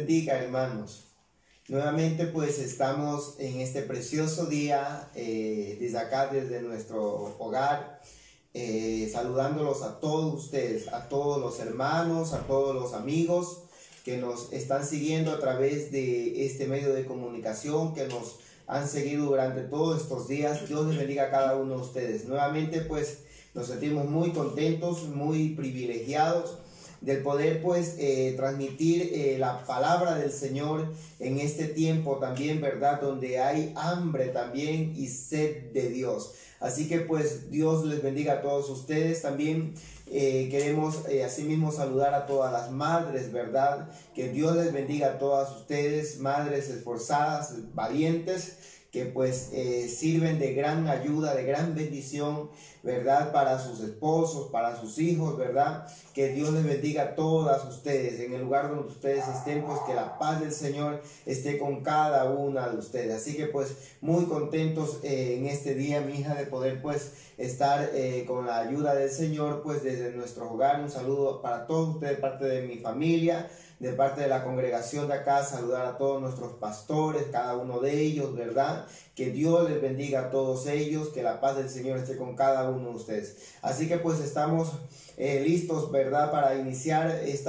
bendiga, hermanos. Nuevamente pues estamos en este precioso día desde acá, desde nuestro hogar, saludándolos a todos ustedes, a todos los hermanos, a todos los amigos que nos están siguiendo a través de este medio de comunicación, que nos han seguido durante todos estos días. Dios les bendiga a cada uno de ustedes. Nuevamente pues nos sentimos muy contentos, muy privilegiados del poder pues transmitir la palabra del Señor en este tiempo también, ¿verdad? Donde hay hambre también y sed de Dios. Así que pues Dios les bendiga a todos ustedes. También queremos asimismo saludar a todas las madres, ¿verdad? Que Dios les bendiga a todas ustedes, madres esforzadas, valientes, que pues sirven de gran ayuda, de gran bendición, ¿verdad? Para sus esposos, para sus hijos, ¿verdad? Que Dios les bendiga a todas ustedes. En el lugar donde ustedes estén, pues que la paz del Señor esté con cada una de ustedes. Así que pues muy contentos en este día, mi hija, de poder pues estar con la ayuda del Señor, pues desde nuestro hogar. Un saludo para todos ustedes, de parte de mi familia, de parte de la congregación de acá, saludar a todos nuestros pastores, cada uno de ellos, ¿verdad? Que Dios les bendiga a todos ellos, que la paz del Señor esté con cada uno de ustedes. Así que pues estamos listos, ¿verdad? Para iniciar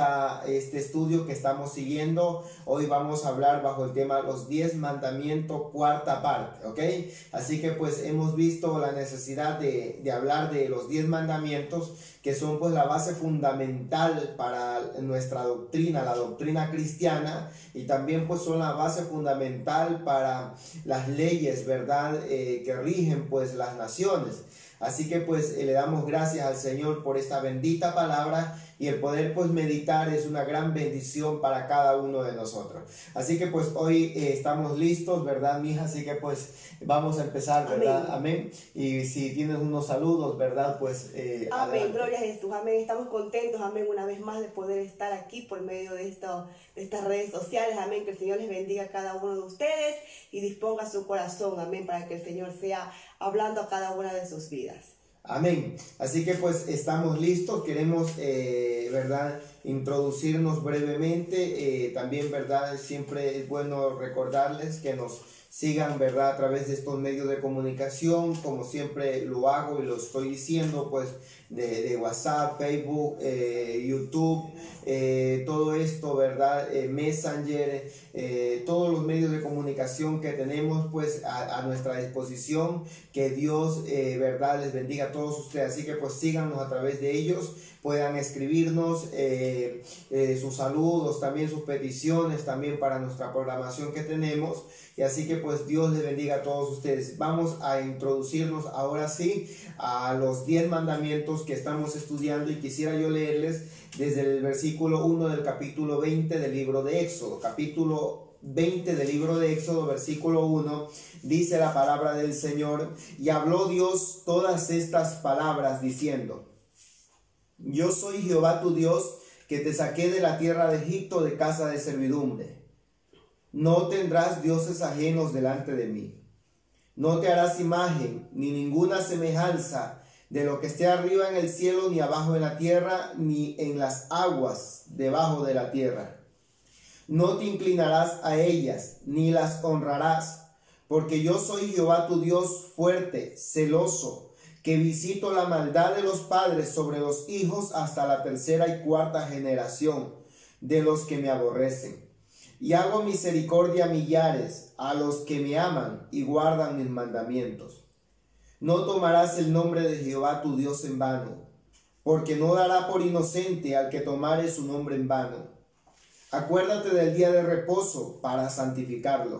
este estudio que estamos siguiendo. Hoy vamos a hablar bajo el tema los 10 mandamientos, cuarta parte, ¿ok? Así que pues hemos visto la necesidad de hablar de los 10 mandamientos, que son pues la base fundamental para nuestra doctrina, la doctrina cristiana, y también pues son la base fundamental para las leyes, ¿verdad? Que rigen pues las naciones. Así que pues le damos gracias al Señor por esta bendita palabra, y el poder pues meditar es una gran bendición para cada uno de nosotros. Así que pues hoy estamos listos, ¿verdad, mija? Así que pues vamos a empezar, ¿verdad? Amén. Y si tienes unos saludos, ¿verdad? Pues amén, adelante. Gloria a Jesús, amén. Estamos contentos, amén, una vez más de poder estar aquí por medio de estas redes sociales, amén. Que el Señor les bendiga a cada uno de ustedes y disponga su corazón, amén, para que el Señor sea hablando a cada una de sus vidas. Amén. Así que pues estamos listos. Queremos, ¿verdad?, introducirnos brevemente. También, ¿verdad?, siempre es bueno recordarles que nos sigan, ¿verdad?, a través de estos medios de comunicación, como siempre lo hago y lo estoy diciendo, pues de WhatsApp, Facebook, YouTube, todo esto, ¿verdad?, Messenger, todos los medios de comunicación que tenemos pues a nuestra disposición. Que Dios, ¿verdad?, les bendiga a todos ustedes. Así que pues síganos a través de ellos, puedan escribirnos sus saludos, también sus peticiones, también para nuestra programación que tenemos. Y así que pues Dios les bendiga a todos ustedes. Vamos a introducirnos ahora sí a los 10 mandamientos que estamos estudiando, y quisiera yo leerles desde el versículo 1 del capítulo 20 del libro de Éxodo. Capítulo 20 del libro de Éxodo, versículo 1, dice la palabra del Señor: y habló Dios todas estas palabras diciendo: yo soy Jehová tu Dios, que te saqué de la tierra de Egipto, de casa de servidumbre. No tendrás dioses ajenos delante de mí. No te harás imagen ni ninguna semejanza de lo que esté arriba en el cielo, ni abajo en la tierra, ni en las aguas debajo de la tierra. No te inclinarás a ellas, ni las honrarás, porque yo soy Jehová tu Dios, fuerte, celoso, que visito la maldad de los padres sobre los hijos hasta la tercera y cuarta generación de los que me aborrecen. Y hago misericordia a millares, a los que me aman y guardan mis mandamientos. No tomarás el nombre de Jehová tu Dios en vano, porque no dará por inocente al que tomare su nombre en vano. Acuérdate del día de reposo para santificarlo.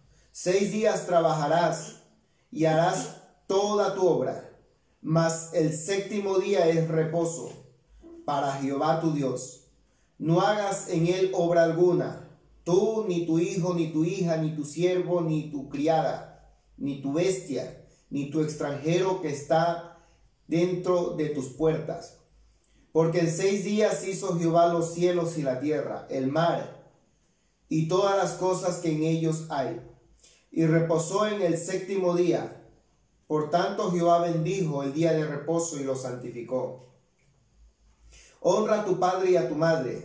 6 días trabajarás y harás toda tu obra, mas el séptimo día es reposo para Jehová tu Dios. No hagas en él obra alguna, tú, ni tu hijo, ni tu hija, ni tu siervo, ni tu criada, ni tu bestia, ni tu extranjero que está dentro de tus puertas. Porque en 6 días hizo Jehová los cielos y la tierra, el mar, y todas las cosas que en ellos hay, y reposó en el séptimo día. Por tanto Jehová bendijo el día de reposo y lo santificó. Honra a tu padre y a tu madre,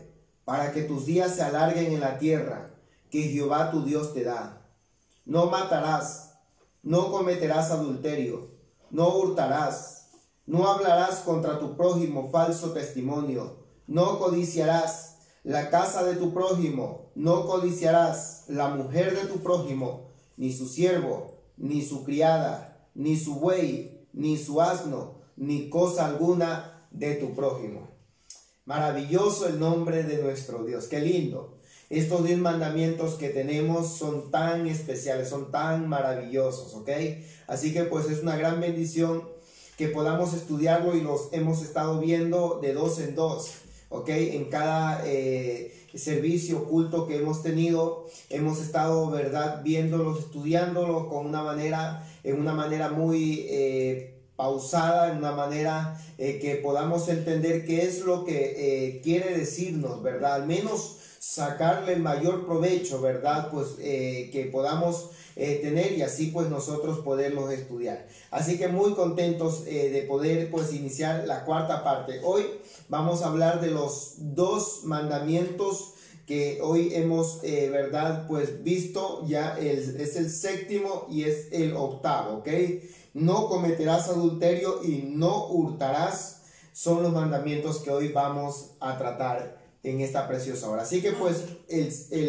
para que tus días se alarguen en la tierra que Jehová tu Dios te da. No matarás, no cometerás adulterio, no hurtarás, no hablarás contra tu prójimo falso testimonio, no codiciarás la casa de tu prójimo, no codiciarás la mujer de tu prójimo, ni su siervo, ni su criada, ni su buey, ni su asno, ni cosa alguna de tu prójimo. Maravilloso el nombre de nuestro Dios, qué lindo. Estos 10 mandamientos que tenemos son tan especiales, son tan maravillosos, ¿ok? Así que pues es una gran bendición que podamos estudiarlo y los hemos estado viendo de 2 en 2, ¿ok? En cada servicio, culto que hemos tenido, hemos estado, ¿verdad?, viéndolos, estudiándolos en una manera muy pausada, en una manera que podamos entender qué es lo que quiere decirnos, ¿verdad? Al menos sacarle el mayor provecho, ¿verdad? Pues que podamos tener y así pues nosotros poderlos estudiar. Así que muy contentos de poder pues iniciar la cuarta parte. Hoy vamos a hablar de los 2 mandamientos que hoy hemos, ¿verdad? Pues visto, ya es el 7º y es el 8º, ¿ok? No cometerás adulterio y no hurtarás, son los mandamientos que hoy vamos a tratar en esta preciosa hora. Así que pues el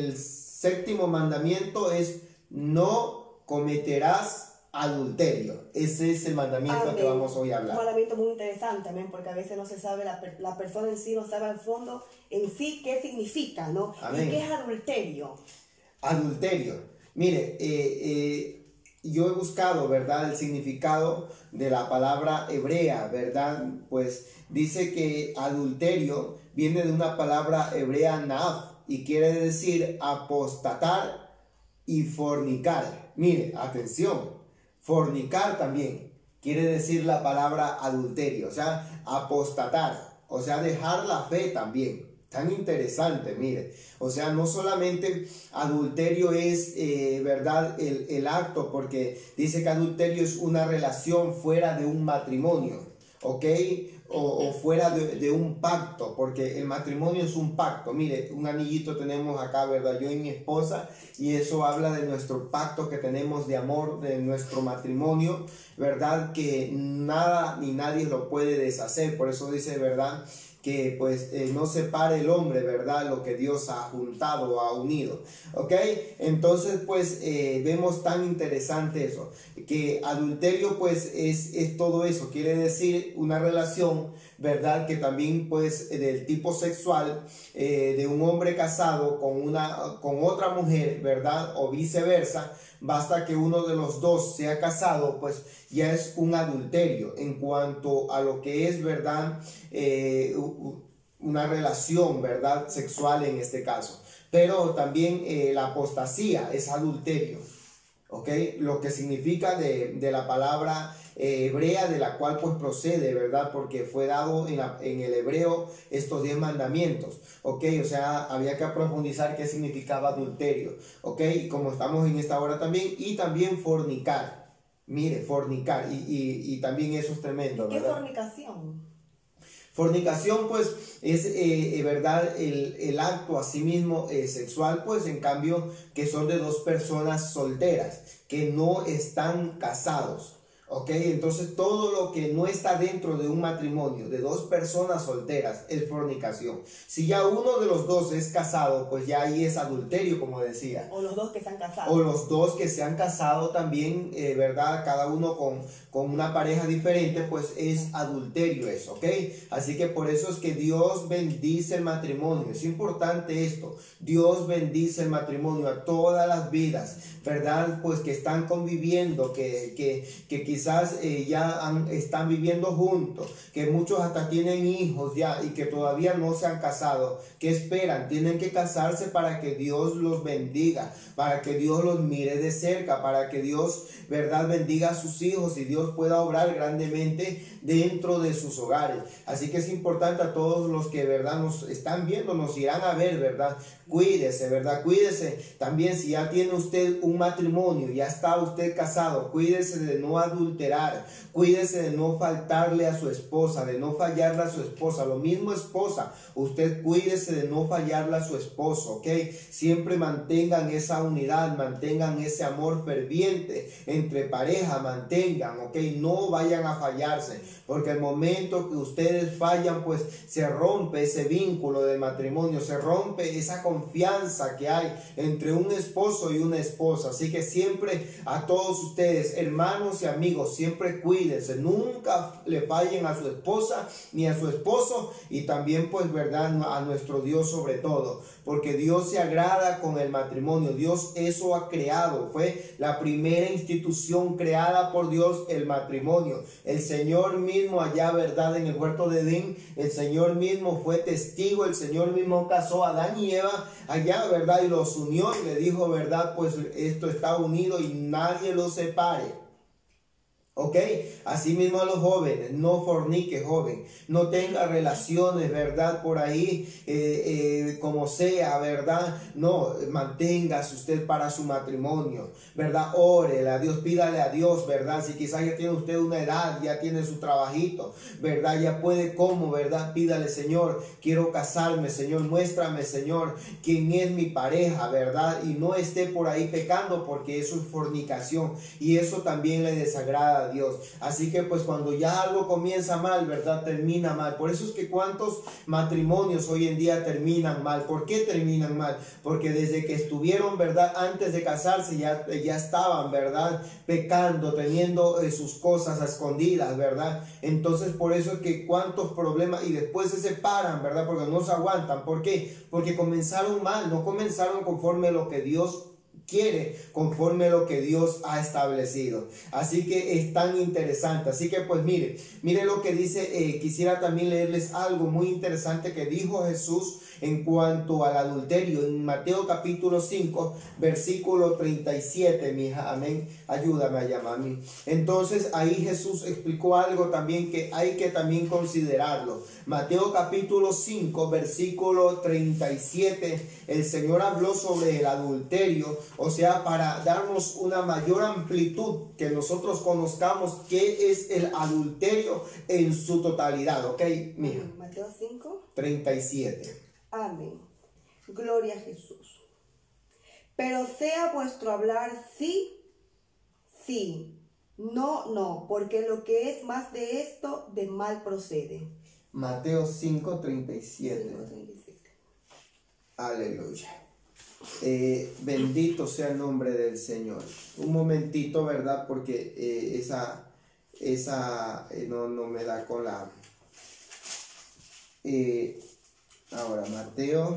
7º mandamiento es no cometerás adulterio. Ese es el mandamiento que vamos hoy a hablar. Un mandamiento muy interesante, amén, porque a veces no se sabe, la persona en sí no sabe al fondo en sí qué significa, ¿no? Amén. ¿Y qué es adulterio? Adulterio. Mire, yo he buscado, ¿verdad?, el significado de la palabra hebrea, ¿verdad? Pues dice que adulterio viene de una palabra hebrea naf y quiere decir apostatar y fornicar. Mire, atención, fornicar también quiere decir la palabra adulterio, o sea, apostatar, o sea, dejar la fe también. Tan interesante, mire, o sea, no solamente adulterio es, ¿verdad?, el acto, porque dice que adulterio es una relación fuera de un matrimonio, ¿ok? O fuera de un pacto, porque el matrimonio es un pacto. Mire, un anillito tenemos acá, ¿verdad?, yo y mi esposa, y eso habla de nuestro pacto que tenemos de amor, de nuestro matrimonio, ¿verdad?, que nada ni nadie lo puede deshacer. Por eso dice, ¿verdad?, que pues no separe el hombre, ¿verdad?, lo que Dios ha juntado o ha unido, ¿ok? Entonces pues vemos tan interesante eso, que adulterio pues es todo eso, quiere decir una relación, ¿verdad?, que también pues del tipo sexual de un hombre casado con otra mujer, ¿verdad?, o viceversa. Basta que uno de los dos sea casado, pues ya es un adulterio en cuanto a lo que es, ¿verdad?, una relación, ¿verdad?, sexual en este caso. Pero también la apostasía es adulterio, ¿ok? Lo que significa de la palabra hebrea de la cual pues procede, ¿verdad? Porque fue dado en el hebreo estos 10 mandamientos, ¿ok? O sea, había que profundizar qué significaba adulterio, ¿ok? Y como estamos en esta hora también, y también fornicar, mire, fornicar, y también eso es tremendo, ¿verdad? ¿Qué es fornicación? Fornicación pues es verdad el acto asimismo sexual, pues en cambio que son de 2 personas solteras que no están casados. Ok, entonces todo lo que no está dentro de un matrimonio de 2 personas solteras es fornicación. Si ya uno de los 2 es casado, pues ya ahí es adulterio, como decía. O los 2 que se han casado. O los 2 que se han casado también, ¿verdad? Cada uno con una pareja diferente, pues es adulterio eso, ¿ok? Así que por eso es que Dios bendice el matrimonio. Es importante esto. Dios bendice el matrimonio a todas las vidas, ¿verdad? Pues que están conviviendo, que quizás están viviendo juntos, que muchos hasta tienen hijos ya y que todavía no se han casado. ¿Qué esperan? Tienen que casarse para que Dios los bendiga, para que Dios los mire de cerca, para que Dios, ¿verdad?, bendiga a sus hijos y Dios pueda obrar grandemente dentro de sus hogares. Así que es importante a todos los que, ¿verdad?, nos están viendo, nos irán a ver, ¿verdad? Cuídese, ¿verdad? Cuídese también si ya tiene usted un matrimonio, ya está usted casado, cuídese de no adulterar adulterar, cuídese de no faltarle a su esposa, de no fallarle a su esposa. Lo mismo esposa, usted cuídese de no fallarle a su esposo, ¿ok? Siempre mantengan esa unidad, mantengan ese amor ferviente entre pareja, mantengan, ¿ok? No vayan a fallarse, porque el momento que ustedes fallan, pues se rompe ese vínculo de matrimonio, se rompe esa confianza que hay entre un esposo y una esposa. Así que siempre a todos ustedes, hermanos y amigos, siempre cuídense, nunca le fallen a su esposa ni a su esposo, y también pues verdad a nuestro Dios sobre todo, porque Dios se agrada con el matrimonio. Dios eso ha creado, fue la primera institución creada por Dios, el matrimonio. El Señor mismo allá, verdad, en el huerto de Edén, el Señor mismo fue testigo, el Señor mismo casó a Adán y Eva allá, verdad, y los unió y le dijo, verdad, pues esto está unido y nadie lo separe. Ok, así mismo a los jóvenes, no fornique, joven, no tenga relaciones, verdad, por ahí, como sea, verdad, no, manténgase usted para su matrimonio, verdad, órele a Dios, pídale a Dios, verdad, si quizás ya tiene usted una edad, ya tiene su trabajito, verdad, ya puede como, verdad, pídale, Señor, quiero casarme, Señor, muéstrame, Señor, quién es mi pareja, verdad, y no esté por ahí pecando, porque eso es fornicación, y eso también le desagrada a Dios. Así que pues cuando ya algo comienza mal, verdad, termina mal. Por eso es que cuántos matrimonios hoy en día terminan mal. ¿Por qué terminan mal? Porque desde que estuvieron, verdad, antes de casarse ya estaban, verdad, pecando, teniendo sus cosas a escondidas, verdad. Entonces por eso es que cuántos problemas, y después se separan, verdad, porque no se aguantan. ¿Por qué? Porque comenzaron mal, no comenzaron conforme a lo que Dios quiere, conforme a lo que Dios ha establecido. Así que es tan interesante. Así que pues mire lo que dice. Quisiera también leerles algo muy interesante que dijo Jesús en cuanto al adulterio en Mateo capítulo 5 versículo 37, mi hija, amén, ayúdame allá, mami. Entonces ahí Jesús explicó algo también que hay que también considerarlo. Mateo capítulo 5 versículo 37, el Señor habló sobre el adulterio, o sea, para darnos una mayor amplitud, que nosotros conozcamos qué es el adulterio en su totalidad, ¿ok? Mira, Mateo 5 37. Amén. Gloria a Jesús. Pero sea vuestro hablar sí, sí, no, no, porque lo que es más de esto, de mal procede. Mateo 5:37. Aleluya. Bendito sea el nombre del Señor. Un momentito, ¿verdad? Porque no me da con la... ahora, Mateo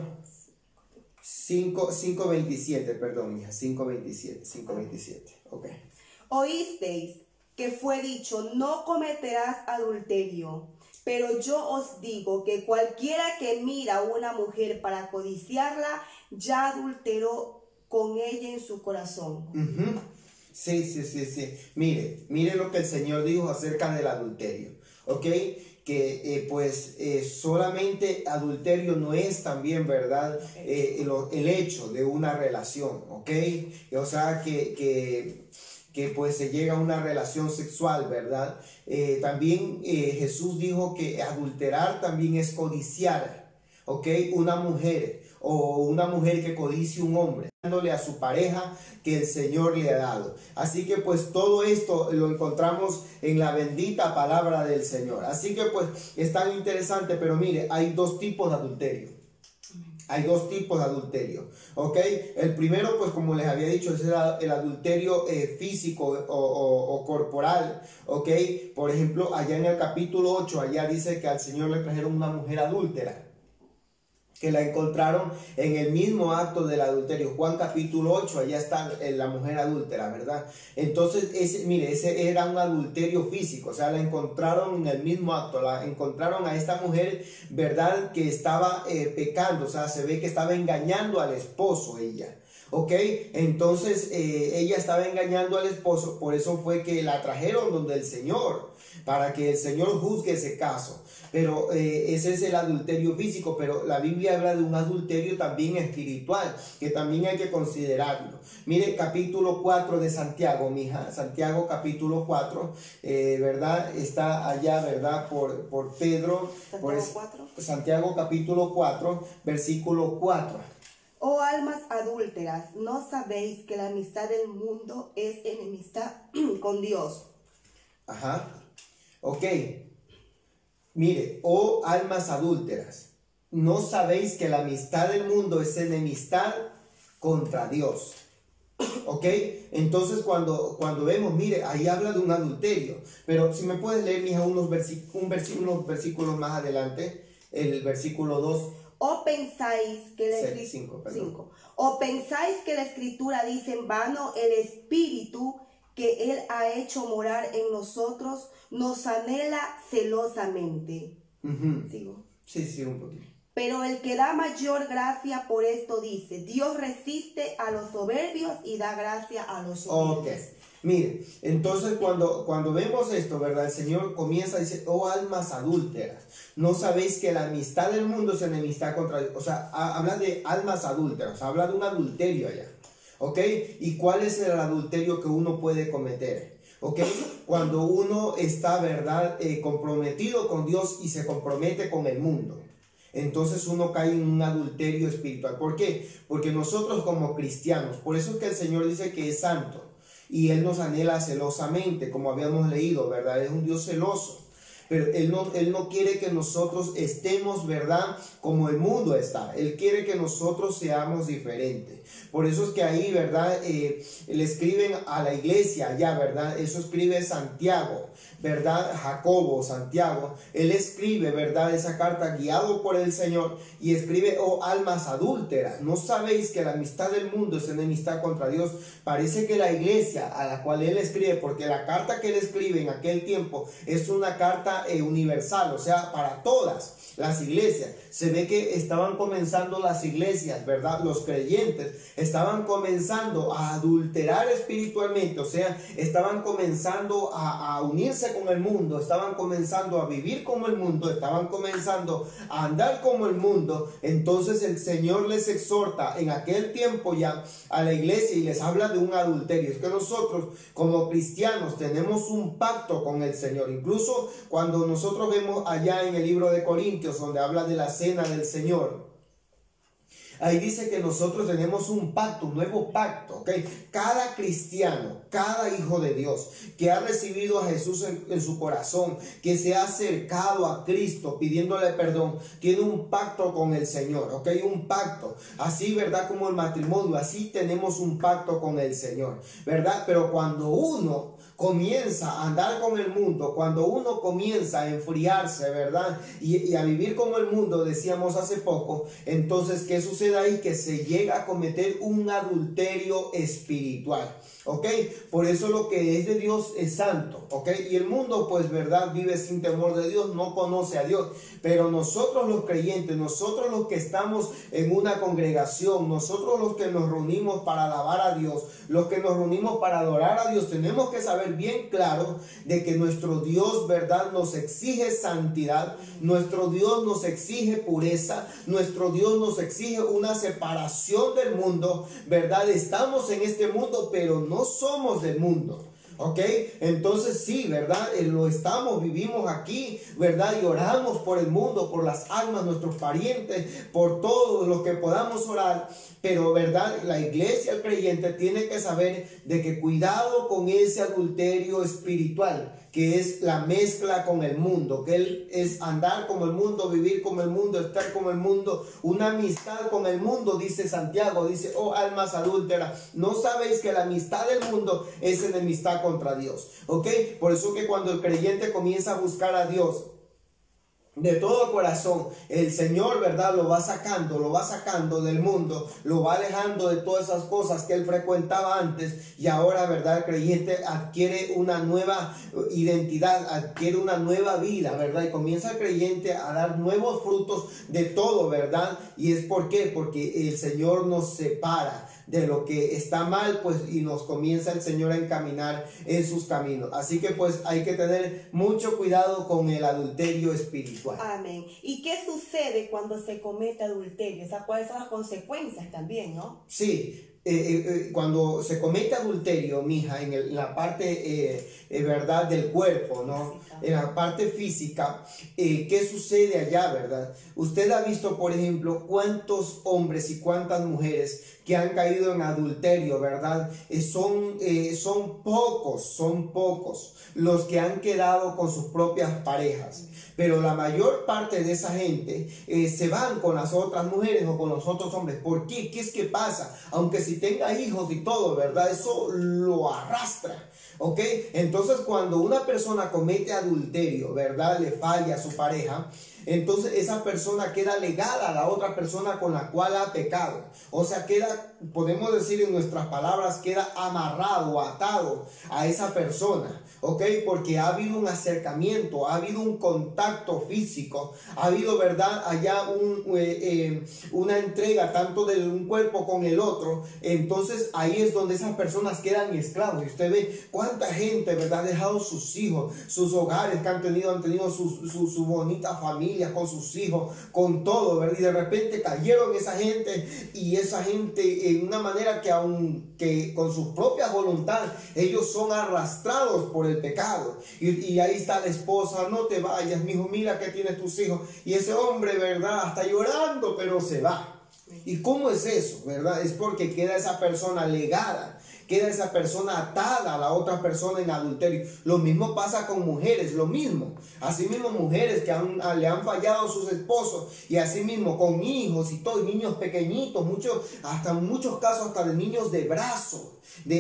5:27, perdón, hija, 5:27, ok. Oísteis que fue dicho, no cometerás adulterio. Pero yo os digo que cualquiera que mira a una mujer para codiciarla, ya adulteró con ella en su corazón. Sí. Mire lo que el Señor dijo acerca del adulterio, ¿ok? Que solamente adulterio no es también, ¿verdad? El hecho de una relación, ¿ok? O sea, que pues se llega a una relación sexual, ¿verdad? También Jesús dijo que adulterar también es codiciar, ¿ok? Una mujer o una mujer que codicie un hombre, dándole a su pareja que el Señor le ha dado. Así que pues todo esto lo encontramos en la bendita palabra del Señor. Así que pues es tan interesante, pero mire, hay dos tipos de adulterio. Hay dos tipos de adulterio, ¿ok? El primero, pues como les había dicho, es el adulterio físico o corporal, ¿ok? Por ejemplo, allá en el capítulo 8, allá dice que al Señor le trajeron una mujer adúltera, que la encontraron en el mismo acto del adulterio. Juan capítulo 8, allá está la mujer adúltera, ¿verdad? Entonces, ese era un adulterio físico, o sea, la encontraron en el mismo acto, la encontraron a esta mujer, ¿verdad? Que estaba pecando, o sea, se ve que estaba engañando al esposo ella. ¿ok? Entonces ella estaba engañando al esposo, por eso fue que la trajeron donde el Señor, para que el Señor juzgue ese caso. Pero ese es el adulterio físico, pero la Biblia habla de un adulterio también espiritual, que también hay que considerarlo. Mire, capítulo 4 de Santiago, mija, Santiago capítulo 4, ¿verdad? Está allá, ¿verdad? Por Pedro. Santiago 4. Santiago capítulo 4, versículo 4. Oh almas adúlteras, ¿no sabéis que la amistad del mundo es enemistad con Dios? Ajá, ok. Mire, oh almas adúlteras, ¿no sabéis que la amistad del mundo es enemistad contra Dios? ¿Ok? Entonces cuando vemos, mire, ahí habla de un adulterio. Pero si me puedes leer, mija, unos versículos más adelante, el versículo 2. ¿O pensáis que la ¿O pensáis que la Escritura dice en vano el Espíritu que Él ha hecho morar en nosotros nos anhela celosamente? ¿Sigo? Sí, un poquito. Pero el que da mayor gracia por esto dice, Dios resiste a los soberbios y da gracia a los humildes. Ok, mire, entonces cuando vemos esto, ¿verdad? El Señor comienza a decir, oh almas adúlteras, ¿no sabéis que la amistad del mundo es enemistad contra Dios? O sea, habla de almas adúlteras, habla de un adulterio allá, ¿ok? ¿Y cuál es el adulterio que uno puede cometer? ¿Ok? Cuando uno está, ¿verdad? Comprometido con Dios y se compromete con el mundo. Entonces uno cae en un adulterio espiritual. ¿Por qué? Porque nosotros como cristianos, por eso es que el Señor dice que es santo y Él nos anhela celosamente, como habíamos leído, ¿verdad? Es un Dios celoso. Pero Él no quiere que nosotros estemos, ¿verdad? Como el mundo está. Él quiere que nosotros seamos diferentes. Por eso es que ahí, ¿verdad? Le escriben a la iglesia allá, ¿verdad? Eso escribe Santiago, ¿verdad? Jacobo, Santiago. Él escribe, ¿verdad? Esa carta guiado por el Señor y escribe, oh almas adúlteras, ¿no sabéis que la amistad del mundo es enemistad contra Dios? Parece que la iglesia a la cual él escribe, porque la carta que él escribe en aquel tiempo es una carta universal, o sea, para todas las iglesias. Se ve que estaban comenzando las iglesias, ¿verdad? Los creyentes estaban comenzando a adulterar espiritualmente, o sea, estaban comenzando a unirse con el mundo, estaban comenzando a vivir como el mundo, estaban comenzando a andar como el mundo. Entonces el Señor les exhorta en aquel tiempo ya a la iglesia y les habla de un adulterio. Es que nosotros como cristianos tenemos un pacto con el Señor. Incluso cuando nosotros vemos allá en el libro de Corintios, donde habla de la cena del Señor, ahí dice que nosotros tenemos un pacto, un nuevo pacto, ¿ok? Cada cristiano, cada hijo de Dios que ha recibido a Jesús en su corazón, que se ha acercado a Cristo pidiéndole perdón, tiene un pacto con el Señor, ¿ok? Un pacto, así, ¿verdad? Como el matrimonio, así tenemos un pacto con el Señor, ¿verdad? Pero cuando uno comienza a andar con el mundo, cuando uno comienza a enfriarse, ¿verdad? Y a vivir como el mundo, decíamos hace poco, entonces, ¿qué sucede ahí? Que se llega a cometer un adulterio espiritual, ¿ok? Por eso lo que es de Dios es santo, ¿ok? Y el mundo, pues, ¿verdad? Vive sin temor de Dios, no conoce a Dios. Pero nosotros los creyentes, nosotros los que estamos en una congregación, nosotros los que nos reunimos para alabar a Dios, los que nos reunimos para adorar a Dios, tenemos que saber bien claro de que nuestro Dios, ¿verdad? Nos exige santidad, nuestro Dios nos exige pureza, nuestro Dios nos exige una separación del mundo, ¿verdad? Estamos en este mundo, pero no somos del mundo. ¿Ok? Entonces sí, ¿verdad? Lo estamos, vivimos aquí, ¿verdad? Y oramos por el mundo, por las almas, nuestros parientes, por todos los que podamos orar. Pero, ¿verdad? La iglesia, el creyente, tiene que saber de que cuidado con ese adulterio espiritual, que es la mezcla con el mundo, que él es andar como el mundo, vivir como el mundo, estar como el mundo, una amistad con el mundo, dice Santiago, dice, oh almas adúlteras, ¿no sabéis que la amistad del mundo es enemistad contra Dios? ¿Ok? Por eso que cuando el creyente comienza a buscar a Dios de todo corazón, el Señor, ¿verdad? Lo va sacando del mundo, lo va alejando de todas esas cosas que él frecuentaba antes, y ahora, ¿verdad? El creyente adquiere una nueva identidad, adquiere una nueva vida, ¿verdad? Y comienza el creyente a dar nuevos frutos de todo, ¿verdad? Y es ¿por qué? Porque el Señor nos separa, de lo que está mal, pues, y nos comienza el Señor a encaminar en sus caminos. Así que pues hay que tener mucho cuidado con el adulterio espiritual. Amén. ¿Y qué sucede cuando se comete adulterio? O sea, ¿cuáles son las consecuencias también, no? Sí. Cuando se comete adulterio, mija, en la parte, verdad, del cuerpo, ¿no? Física. En la parte física, ¿qué sucede allá, verdad? Usted ha visto, por ejemplo, cuántos hombres y cuántas mujeres que han caído en adulterio, ¿verdad? Son pocos los que han quedado con sus propias parejas. Pero la mayor parte de esa gente se van con las otras mujeres o con los otros hombres. ¿Por qué? ¿Qué es que pasa? Aunque si tenga hijos y todo, ¿verdad? Eso lo arrastra. ¿Ok? Entonces cuando una persona comete adulterio, ¿verdad? Le falla a su pareja, entonces esa persona queda legada a la otra persona con la cual ha pecado. O sea, queda, podemos decir en nuestras palabras, queda amarrado, atado a esa persona. ¿Ok? Porque ha habido un acercamiento, ha habido un contacto físico, ha habido, ¿verdad? Allá una entrega tanto de un cuerpo con el otro. Entonces ahí es donde esas personas quedan esclavos. Y usted ve cuánta gente, ¿verdad? Ha dejado sus hijos, sus hogares que han tenido su bonita familia con sus hijos, con todo, ¿verdad? Y de repente cayeron esa gente, y esa gente en una manera que aunque con sus propias voluntades, ellos son arrastrados por el pecado. Y ahí está la esposa: no te vayas, mijo, mira que tienes tus hijos. Y ese hombre, ¿verdad? Está llorando, pero se va. ¿Y cómo es eso, verdad? Es porque queda esa persona legada, queda esa persona atada a la otra persona en adulterio. Lo mismo pasa con mujeres, lo mismo. Asimismo, mujeres que le han fallado a sus esposos, y asimismo con hijos y todo, niños pequeñitos, hasta en muchos casos hasta de niños de brazo,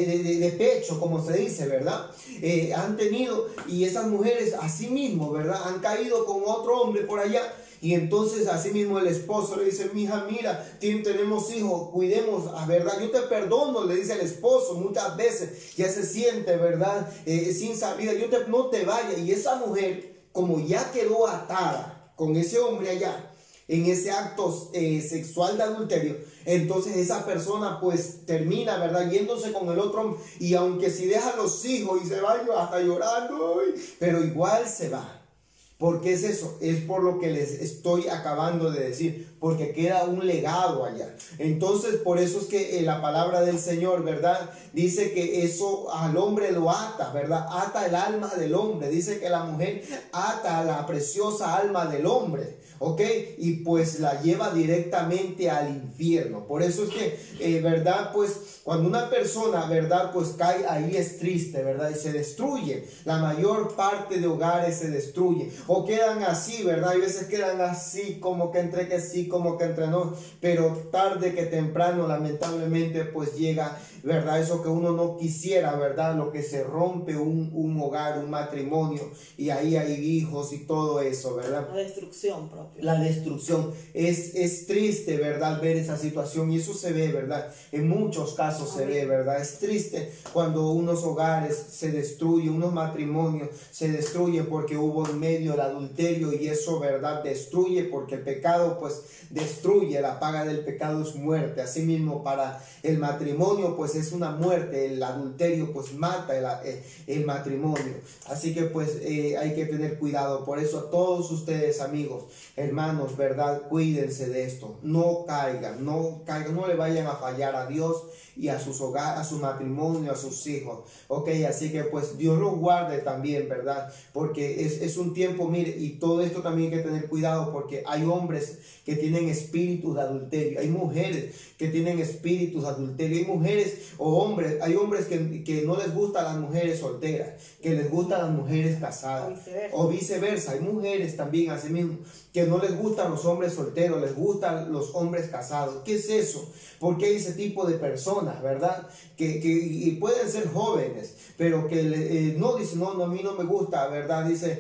de pecho, como se dice, ¿verdad? Han tenido, y esas mujeres asimismo, ¿verdad? Han caído con otro hombre por allá. Y entonces así mismo el esposo le dice: mija, mira, tenemos hijos, cuidemos, ¿verdad? Yo te perdono, le dice el esposo. Muchas veces ya se siente, ¿verdad? Sin salida. No te vayas. Y esa mujer, como ya quedó atada con ese hombre allá, en ese acto sexual de adulterio, entonces esa persona pues termina, ¿verdad?, yéndose con el otro hombre. Y aunque si deja los hijos y se va hasta llorando, pero igual se va. ¿Por qué es eso? Es por lo que les estoy acabando de decir, porque queda un legado allá. Entonces, por eso es que la palabra del Señor, ¿verdad?, dice que eso al hombre lo ata, ¿verdad? Ata el alma del hombre. Dice que la mujer ata la preciosa alma del hombre, ¿ok? Y pues la lleva directamente al infierno. Por eso es que, ¿verdad?, pues cuando una persona, ¿verdad?, pues cae ahí, es triste, ¿verdad? Y se destruye. La mayor parte de hogares se destruye. O quedan así, ¿verdad? Hay veces quedan así, como que entre que sí, como que entre no. Pero tarde que temprano, lamentablemente, pues llega, ¿verdad? Eso que uno no quisiera, ¿verdad? Lo que se rompe un hogar, un matrimonio. Y ahí hay hijos y todo eso, ¿verdad? La destrucción propia. La destrucción. Es triste, ¿verdad?, ver esa situación. Y eso se ve, ¿verdad? En muchos casos se ve, ¿verdad? Es triste cuando unos hogares se destruyen, unos matrimonios se destruyen porque hubo en medio el adulterio, y eso, ¿verdad?, destruye, porque el pecado pues destruye. La paga del pecado es muerte. Asimismo, para el matrimonio pues es una muerte. El adulterio pues mata el matrimonio. Así que pues hay que tener cuidado. Por eso todos ustedes, amigos, hermanos, ¿verdad?, cuídense de esto. No caigan, no le vayan a fallar a Dios y a sus hogares, a su matrimonio, a sus hijos. Ok, así que pues Dios los guarde también, ¿verdad? Porque es un tiempo, mire, y todo esto también hay que tener cuidado, porque hay hombres que tienen espíritus de adulterio, hay mujeres que tienen espíritus de adulterio, hay mujeres o hombres, hay hombres que no les gustan las mujeres solteras, que les gustan las mujeres casadas, o viceversa. Hay mujeres también, así mismo, que no les gustan los hombres solteros, les gustan los hombres casados. ¿Qué es eso? Porque hay ese tipo de personas, ¿verdad? Y pueden ser jóvenes, pero que no dicen: no, a mí no me gusta, ¿verdad? Dice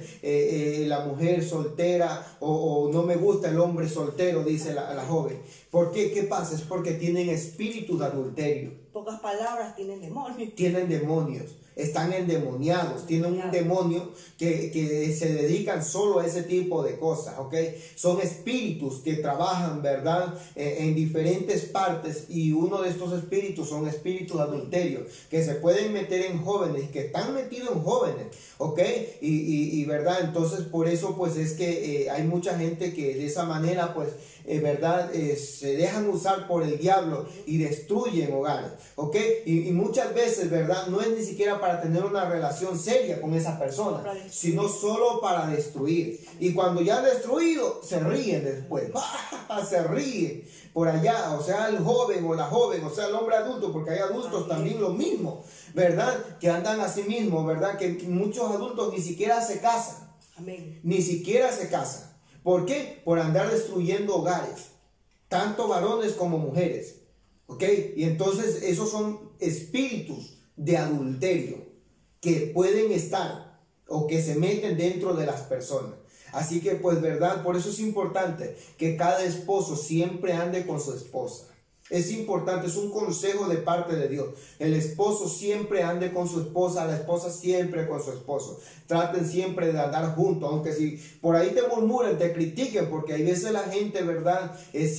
la mujer soltera, o no me gusta el hombre soltero, dice la joven. ¿Por qué? ¿Qué pasa? Es porque tienen espíritu de adulterio. Pocas palabras, tienen demonios. Tienen demonios. están endemoniados, tienen un demonio que se dedican solo a ese tipo de cosas, ¿ok? Son espíritus que trabajan, ¿verdad? En diferentes partes, y uno de estos espíritus son espíritus de adulterio, que se pueden meter en jóvenes, que están metidos en jóvenes, ¿ok? Y ¿verdad? Entonces por eso pues es que hay mucha gente que de esa manera pues ¿verdad? Se dejan usar por el diablo y destruyen hogares, ¿ok? Y muchas veces, ¿verdad? No es ni siquiera para tener una relación seria con esa persona, sino solo para destruir. Y cuando ya han destruido, se ríen después, se ríen por allá, o sea, el joven o la joven, o sea, el hombre adulto, porque hay adultos también lo mismo, ¿verdad? Que andan así mismo, ¿verdad? Que muchos adultos ni siquiera se casan. Amén. Ni siquiera se casan. ¿Por qué? Por andar destruyendo hogares, tanto varones como mujeres, ¿ok? Y entonces esos son espíritus de adulterio que pueden estar o que se meten dentro de las personas. Así que pues, ¿verdad? Por eso es importante que cada esposo siempre ande con su esposa. Es importante, es un consejo de parte de Dios. El esposo siempre ande con su esposa, la esposa siempre con su esposo. Traten siempre de andar juntos, aunque si por ahí te murmuren, te critiquen, porque hay veces la gente, ¿verdad?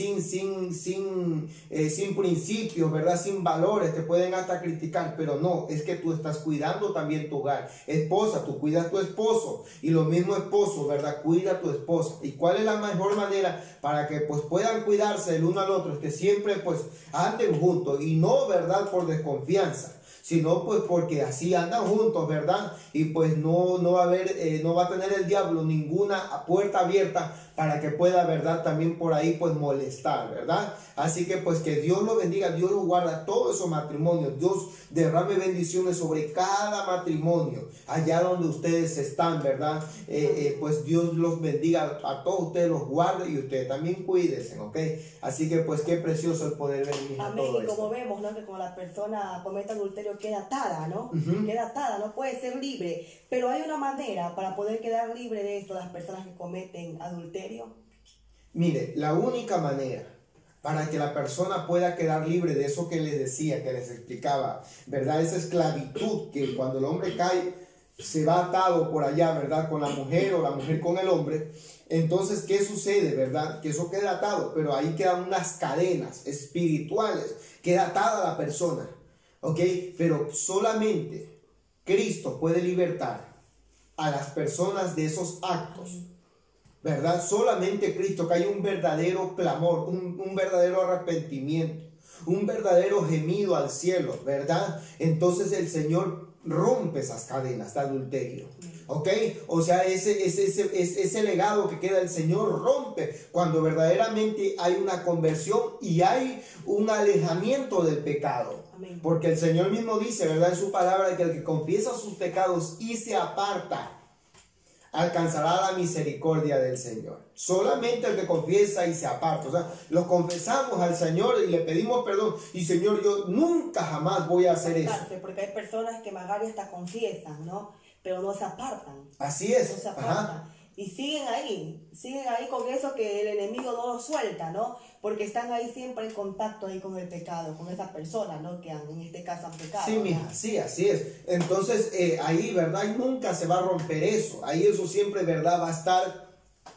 Sin principios, ¿verdad? Sin valores, te pueden hasta criticar, pero no, es que tú estás cuidando también tu hogar. Esposa, tú cuidas a tu esposo, y lo mismo esposo, ¿verdad? Cuida a tu esposa. ¿Y cuál es la mejor manera para que pues puedan cuidarse el uno al otro? Es que siempre pues anden juntos, y no, ¿verdad? Por desconfianza, sino pues porque así andan juntos, ¿verdad? Y pues no va a haber, no va a tener el diablo ninguna puerta abierta para que pueda, ¿verdad? También por ahí pues molestar, ¿verdad? Así que pues que Dios lo bendiga, Dios lo guarda todos esos matrimonios, Dios derrame bendiciones sobre cada matrimonio, allá donde ustedes están, ¿verdad? Pues Dios los bendiga a todos ustedes, los guarde, y ustedes también cuídense, ¿ok? Así que pues qué precioso el poder ver. Amén. Y como vemos, ¿no? Que cuando la persona comete adulterio queda atada, ¿no? Queda atada, no puede ser libre. Pero hay una manera para poder quedar libre de esto, las personas que cometen adulterio. Mire, la única manera para que la persona pueda quedar libre de eso que les decía, que les explicaba, ¿verdad? Esa esclavitud que cuando el hombre cae se va atado por allá, ¿verdad? Con la mujer, o la mujer con el hombre. Entonces, ¿qué sucede, verdad? Que eso queda atado, pero ahí quedan unas cadenas espirituales, queda atada la persona, ¿ok? Pero solamente Cristo puede libertar a las personas de esos actos, ¿verdad? Solamente Cristo, que hay un verdadero clamor, un verdadero arrepentimiento, un verdadero gemido al cielo, ¿verdad? Entonces el Señor rompe esas cadenas de adulterio, ¿ok? O sea, ese legado que queda, el Señor rompe cuando verdaderamente hay una conversión y hay un alejamiento del pecado. Amén. Porque el Señor mismo dice, ¿verdad? En su palabra, que el que confiesa sus pecados y se aparta alcanzará la misericordia del Señor. Solamente el que confiesa y se aparta. O sea, lo confesamos al Señor y le pedimos perdón. Y Señor, yo nunca jamás voy a hacer eso. Porque hay personas que Magari hasta confiesan, ¿no? Pero no se apartan. Así es. No se apartan. Y siguen ahí con eso que el enemigo no lo suelta, ¿no? Porque están ahí siempre en contacto ahí con el pecado, con esas personas, ¿no? Que en este caso han pecado. Sí, mija, sí, así es. Entonces, ahí, ¿verdad? Y nunca se va a romper eso. Ahí eso siempre, ¿verdad? Va a estar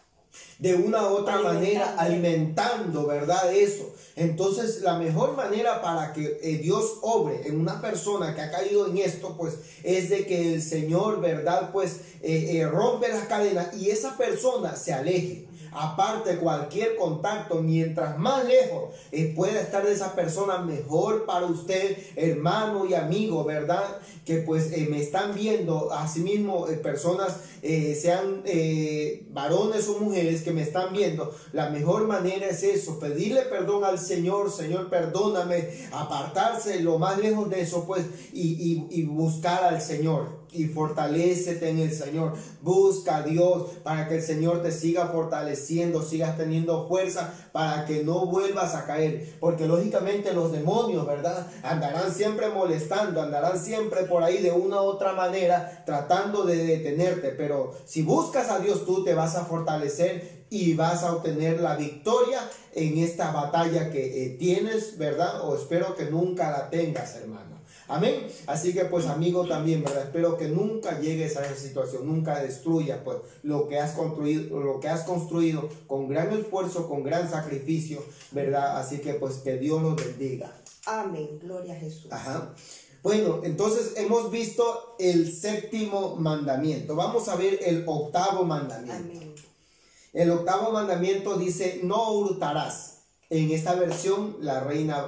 de una u otra manera alimentando, ¿verdad? Eso. Entonces, la mejor manera para que Dios obre en una persona que ha caído en esto, pues, es de que el Señor, ¿verdad? Pues, rompe las cadenas y esa persona se aleje. Aparte, cualquier contacto, mientras más lejos pueda estar de esa persona, mejor para usted, hermano y amigo, ¿verdad? Que pues me están viendo, asimismo, personas, sean varones o mujeres que me están viendo. La mejor manera es eso, pedirle perdón al Señor. Señor, perdóname, apartarse lo más lejos de eso, pues, y buscar al Señor. Y fortalécete en el Señor, busca a Dios para que el Señor te siga fortaleciendo, sigas teniendo fuerza para que no vuelvas a caer, porque lógicamente los demonios, ¿verdad? Andarán siempre molestando, andarán siempre por ahí de una u otra manera tratando de detenerte, pero si buscas a Dios, tú te vas a fortalecer y vas a obtener la victoria en esta batalla que tienes, ¿verdad? O espero que nunca la tengas, hermano. Amén. Así que pues amigo también, ¿verdad? Espero que nunca llegues a esa situación, nunca destruyas pues lo que has construido con gran esfuerzo, con gran sacrificio, ¿verdad? Así que pues que Dios los bendiga. Amén. Gloria a Jesús. Ajá. Bueno, entonces hemos visto el séptimo mandamiento. Vamos a ver el octavo mandamiento. Amén. El octavo mandamiento dice, no hurtarás. En esta versión, la Reina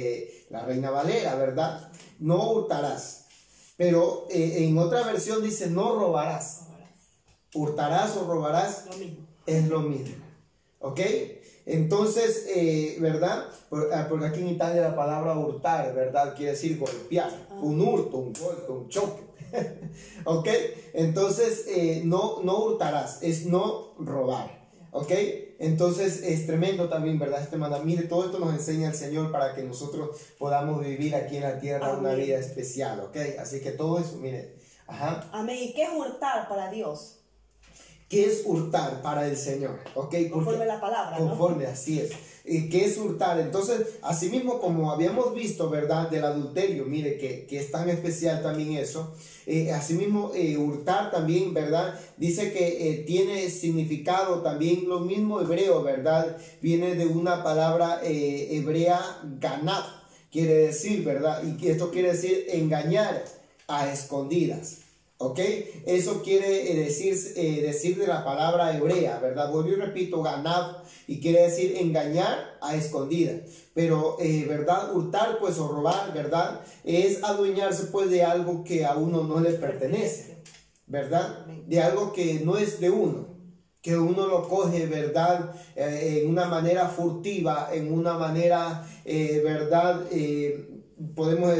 Valera, ¿verdad? No hurtarás. Pero en otra versión dice, no robarás. Hurtarás o robarás Lo mismo. es lo mismo. ¿Ok? Entonces, ¿verdad? Porque aquí en Italia la palabra hurtar, ¿verdad? Quiere decir golpear. Un hurto, un golpe, un choque. ¿Ok? Entonces, no hurtarás, es no robar. ¿Ok? Entonces es tremendo también, ¿verdad? Este mandamiento. Mire, todo esto nos enseña el Señor para que nosotros podamos vivir aquí en la tierra Amén. una vida especial. ¿Ok? Así que todo eso, mire. Ajá. Amén. ¿Y qué es hurtar para Dios? ¿Qué es hurtar para el Señor? ¿Ok? Conforme la palabra, ¿no? Conforme, así es. ¿Qué es hurtar? Entonces, asimismo como habíamos visto, ¿verdad? Del adulterio, mire que es tan especial también eso. Asimismo, hurtar también, ¿verdad? Dice que tiene significado también lo mismo hebreo, ¿verdad? Viene de una palabra hebrea, ganab, quiere decir, ¿verdad? Y esto quiere decir engañar a escondidas. ¿Ok? Eso quiere decir de la palabra hebrea, ¿verdad? Vuelvo y repito, ganab, y quiere decir engañar a escondidas. Pero, ¿verdad? Hurtar, pues, o robar, ¿verdad? Es adueñarse, pues, de algo que a uno no le pertenece, ¿verdad? De algo que no es de uno, que uno lo coge, ¿verdad? En una manera furtiva, en una manera, ¿verdad? Podemos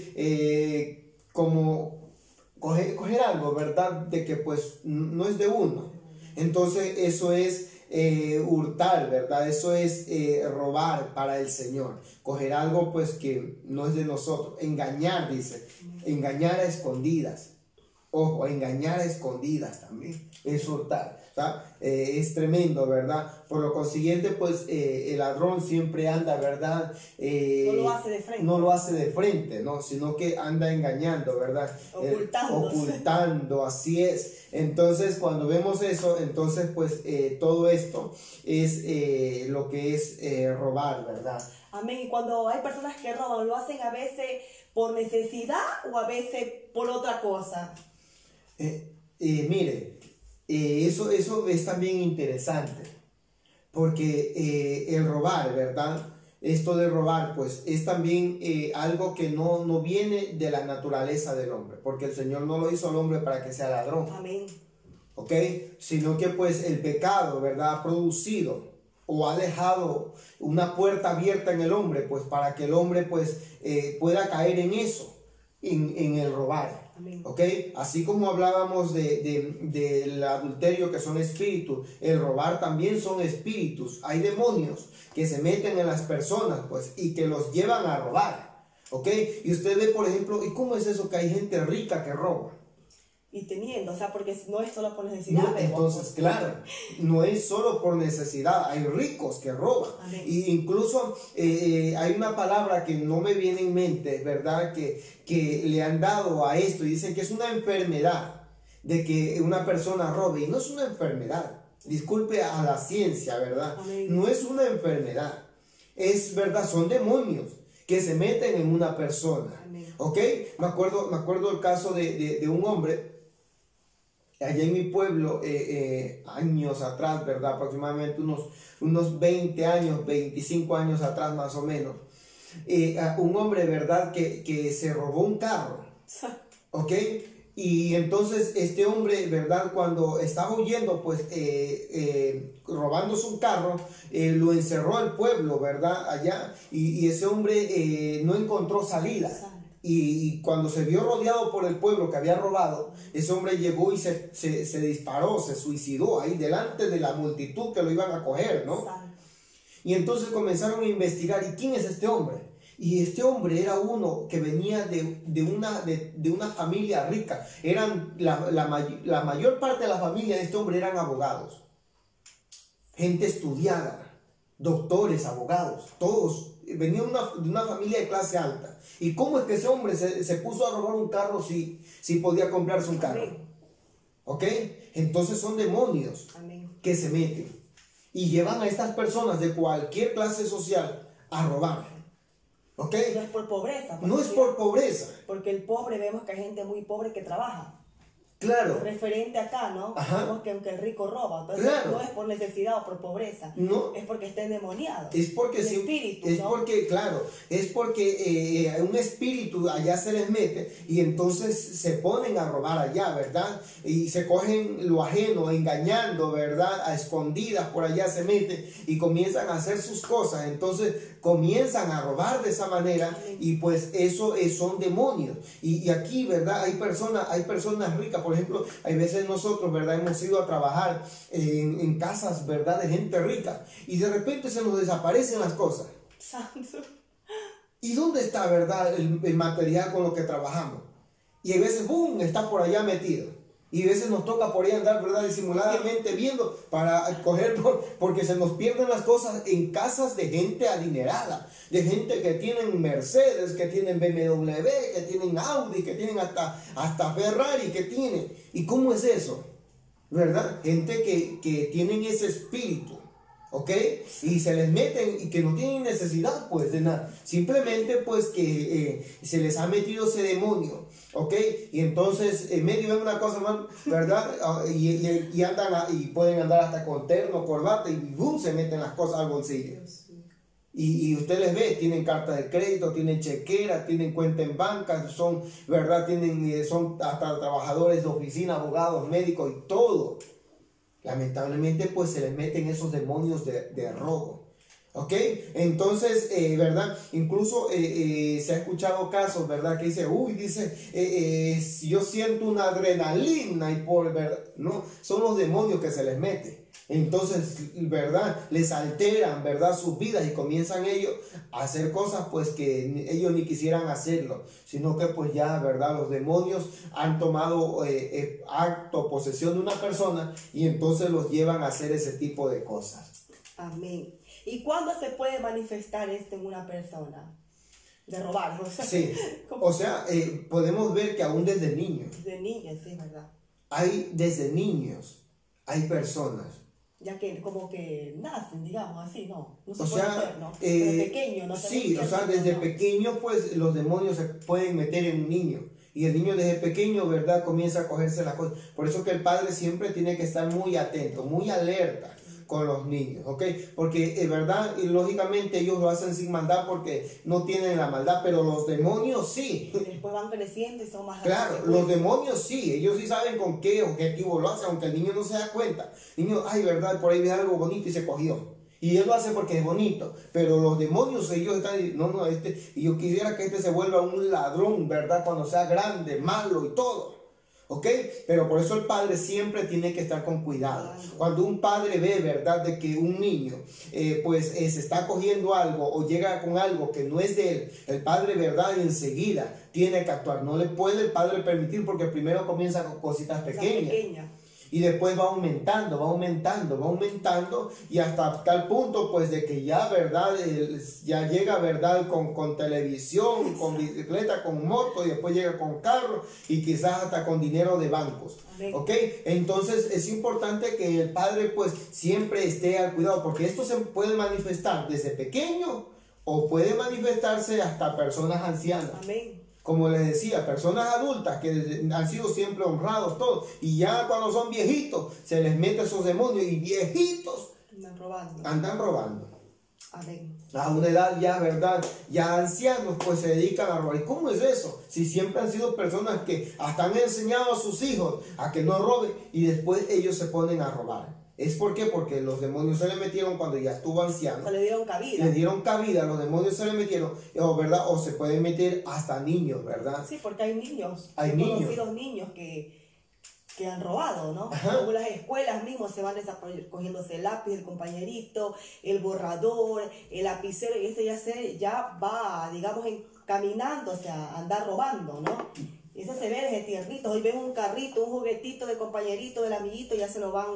decir, como coger algo, ¿verdad? De que pues no es de uno. Entonces eso es hurtar, ¿verdad? Eso es robar para el Señor. Coger algo pues que no es de nosotros. Engañar, dice. Engañar a escondidas. Ojo, engañar a escondidas también. Es hurtar. Es tremendo, ¿verdad? Por lo consiguiente, pues el ladrón siempre anda, ¿verdad? No lo hace de frente. No lo hace de frente, ¿no? Sino que anda engañando, ¿verdad? Ocultando, así es. Entonces, cuando vemos eso, entonces, pues todo esto es lo que es robar, ¿verdad? Amén. Y cuando hay personas que roban, lo hacen a veces por necesidad o a veces por otra cosa. Mire. Eso es también interesante, porque el robar, ¿verdad? Esto de robar, pues, es también algo que no viene de la naturaleza del hombre, porque el Señor no lo hizo al hombre para que sea ladrón. Amén. ¿Ok? Sino que, pues, el pecado, ¿verdad? Ha producido o ha dejado una puerta abierta en el hombre, pues, para que el hombre, pues, pueda caer en eso, en el robar. ¿Ok? Así como hablábamos del adulterio, que son espíritus, el robar también son espíritus. Hay demonios que se meten en las personas, pues, y que los llevan a robar. ¿Ok? Y usted ve, por ejemplo, ¿y cómo es eso que hay gente rica que roba? Y teniendo, o sea, porque no es solo por necesidad. No, entonces, claro, no es solo por necesidad, hay ricos que roban. Amén. Y incluso hay una palabra que no me viene en mente, ¿verdad? Que le han dado a esto y dicen que es una enfermedad de que una persona robe. Y no es una enfermedad, disculpe a la ciencia, ¿verdad? Amén. No es una enfermedad, es verdad, son demonios que se meten en una persona. Amén. ¿Ok? Me acuerdo el caso de un hombre allá en mi pueblo, años atrás, ¿verdad? Aproximadamente unos 20 años, 25 años atrás más o menos. Un hombre, ¿verdad? Que se robó un carro, ¿ok? Y entonces este hombre, ¿verdad? Cuando estaba huyendo, pues, robándose un carro, lo encerró al pueblo, ¿verdad? Allá, y ese hombre no encontró salida. Y cuando se vio rodeado por el pueblo que había robado, ese hombre llegó y se disparó, se suicidó ahí delante de la multitud que lo iban a coger, ¿no? Y entonces comenzaron a investigar, ¿y quién es este hombre? Y este hombre era uno que venía de una familia rica. Eran la mayor parte de la familia de este hombre eran abogados, gente estudiada, doctores, abogados, todos venían de una familia de clase alta. ¿Y cómo es que ese hombre se puso a robar un carro si podía comprarse un carro? Amén. ¿Ok? Entonces son demonios Amén. que se meten y llevan a estas personas de cualquier clase social a robar. ¿Ok? No es por pobreza. No es por pobreza. Porque el pobre, vemos que hay gente muy pobre que trabaja. Claro. Referente acá, ¿no? Ajá. Vemos que aunque el rico roba. Entonces Claro. no es por necesidad o por pobreza. No. Es porque está endemoniado. Es porque el sí, espíritu, es ¿no? porque, claro, es porque un espíritu allá se les mete y entonces se ponen a robar allá, ¿verdad? Y se cogen lo ajeno, engañando, ¿verdad? A escondidas por allá se meten y comienzan a hacer sus cosas. Entonces comienzan a robar de esa manera y pues eso son demonios. Y aquí, ¿verdad? Hay personas ricas, por ejemplo, hay veces nosotros, ¿verdad? Hemos ido a trabajar en casas, ¿verdad? De gente rica y de repente se nos desaparecen las cosas. Santo. ¿Y dónde está, verdad, el material con lo que trabajamos? Y a veces, ¡boom!, está por allá metido. Y a veces nos toca por ahí andar, ¿verdad?, disimuladamente viendo para coger, porque se nos pierden las cosas en casas de gente adinerada, de gente que tienen Mercedes, que tienen BMW, que tienen Audi, que tienen hasta Ferrari, que tienen. ¿Y cómo es eso? ¿Verdad? Gente que tienen ese espíritu. ¿Ok? Y se les meten y que no tienen necesidad pues de nada, simplemente pues que se les ha metido ese demonio, ¿ok? Y entonces en medio de una cosa más, ¿verdad? y andan y pueden andar hasta con terno, corbata y boom, se meten las cosas al bolsillo. Y usted les ve, tienen carta de crédito, tienen chequera, tienen cuenta en banca, son, ¿verdad? Son hasta trabajadores de oficina, abogados, médicos y todo. Lamentablemente pues se les meten esos demonios de robo. ¿Ok? Entonces, ¿verdad? Incluso se ha escuchado casos, ¿verdad? Que dice, yo siento una adrenalina y por, ¿verdad? No, son los demonios que se les mete. Entonces, ¿verdad? Les alteran, ¿verdad? Sus vidas y comienzan ellos a hacer cosas pues que ellos ni quisieran hacerlo, sino que pues ya, ¿verdad? Los demonios han tomado posesión de una persona y entonces los llevan a hacer ese tipo de cosas. Amén. ¿Y cuándo se puede manifestar esto en una persona? De robar, o sea, sí, o sea, podemos ver que aún desde niños. De niños, sí, ¿verdad? Desde niños hay personas. Ya que como que nacen, digamos así, ¿no? No se O puede sea, hacer, ¿no? Desde pequeño, ¿no? Sí, o sea, desde pequeño pues los demonios se pueden meter en un niño. Y el niño desde pequeño, ¿verdad? Comienza a cogerse las cosas. Por eso que el padre siempre tiene que estar muy atento, muy alerta con los niños, ¿ok? Porque, ¿verdad? Y lógicamente ellos lo hacen sin maldad porque no tienen la maldad, pero los demonios sí. Después van creciendo y son más... Claro, los demonios sí, ellos sí saben con qué objetivo lo hacen, aunque el niño no se da cuenta. El niño, ay, ¿verdad? Por ahí ve algo bonito y se cogió. Y él lo hace porque es bonito, pero los demonios, ellos están, y yo quisiera que se vuelva un ladrón, ¿verdad? Cuando sea grande, malo y todo. ¿Ok? Pero por eso el padre siempre tiene que estar con cuidado. Cuando un padre ve, ¿verdad?, de que un niño se está cogiendo algo o llega con algo que no es de él, el padre, ¿verdad?, enseguida tiene que actuar. No le puede el padre permitir porque primero comienza con cositas pequeñas. Y después va aumentando y hasta tal punto pues de que ya, ¿verdad?, ya llega, ¿verdad?, con televisión, con bicicleta, con moto y después llega con carro y quizás hasta con dinero de bancos. ¿Ok? Entonces es importante que el padre pues siempre esté al cuidado porque esto se puede manifestar desde pequeño o puede manifestarse hasta personas ancianas. Amén. Como les decía, personas adultas que han sido siempre honrados todos y ya cuando son viejitos se les mete esos demonios y viejitos andan robando. Amén. A una edad ya, ¿verdad? Ya ancianos pues se dedican a robar. ¿Y cómo es eso? Si siempre han sido personas que hasta han enseñado a sus hijos a que no roben y después ellos se ponen a robar. ¿Es por qué? Porque los demonios se le metieron cuando ya estuvo anciano. Le dieron cabida. Le dieron cabida, los demonios se le metieron, ¿verdad? O se pueden meter hasta niños, ¿verdad? Sí, porque hay niños. Hay conocidos niños que han robado, ¿no? Como las escuelas mismos se van cogiéndose el lápiz, el compañerito, el borrador, el lapicero, y ese ya va, digamos, encaminándose a andar robando, ¿no? Eso se ve desde tiernitos. Hoy ven un carrito, un juguetito del compañerito, del amiguito, ya se lo van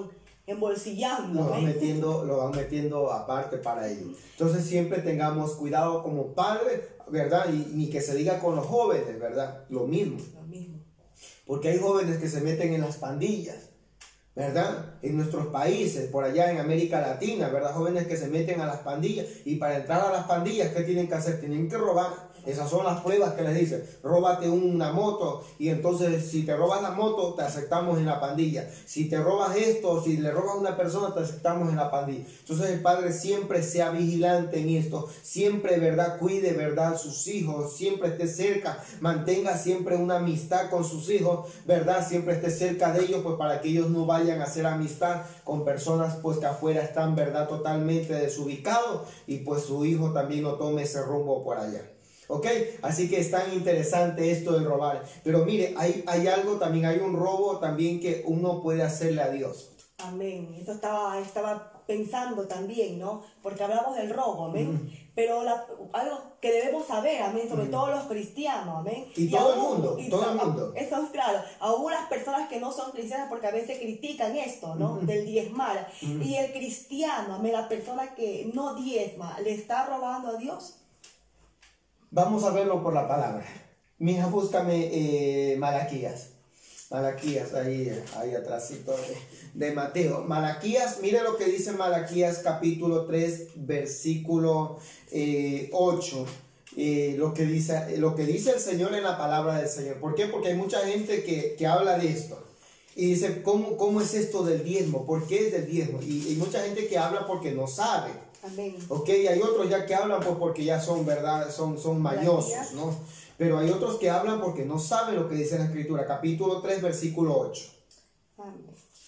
embolsillando. Lo van metiendo aparte para ellos. Entonces siempre tengamos cuidado como padres, ¿verdad? Y ni que se diga con los jóvenes, ¿verdad? Lo mismo. Porque hay jóvenes que se meten en las pandillas, ¿verdad? En nuestros países, por allá en América Latina, ¿verdad? Jóvenes que se meten a las pandillas, y para entrar a las pandillas, ¿qué tienen que hacer? Tienen que robar. Esas son las pruebas que les dicen: róbate una moto, y entonces si te robas la moto, te aceptamos en la pandilla. Si te robas esto, si le robas a una persona, te aceptamos en la pandilla. Entonces el padre siempre sea vigilante en esto, siempre, ¿verdad? Cuide, ¿verdad? Sus hijos, siempre esté cerca, mantenga siempre una amistad con sus hijos, ¿verdad? Siempre esté cerca de ellos, pues para que ellos no vayan a hacer amistad con personas pues que afuera están, ¿verdad? Totalmente desubicados, y pues su hijo también no tome ese rumbo por allá. ¿Ok? Así que es tan interesante esto de robar. Pero mire, hay algo también, hay un robo también que uno puede hacerle a Dios. Amén. Eso estaba pensando también, ¿no? Porque hablamos del robo, amén. Pero algo que debemos saber, amén, sobre todo los cristianos, amén. Y todo el mundo, todo el mundo. Eso es claro. Aún las personas que no son cristianas, porque a veces critican esto, ¿no? Del diezmar. Y el cristiano, amén, la persona que no diezma, ¿le está robando a Dios? Vamos a verlo por la palabra. Mija, búscame Malaquías. Malaquías, ahí atrásito de Mateo. Malaquías, mire lo que dice Malaquías capítulo 3, versículo 8. Lo que dice el Señor en la palabra del Señor. ¿Por qué? Porque hay mucha gente que habla de esto. Y dice, ¿cómo es esto del diezmo? ¿Por qué es del diezmo? Y hay mucha gente que habla porque no sabe. Amén. Ok, hay otros ya que hablan pues porque ya son, ¿verdad? Son mañosos, ¿no? Pero hay otros que hablan porque no saben lo que dice la Escritura. Capítulo 3, versículo 8. Amén.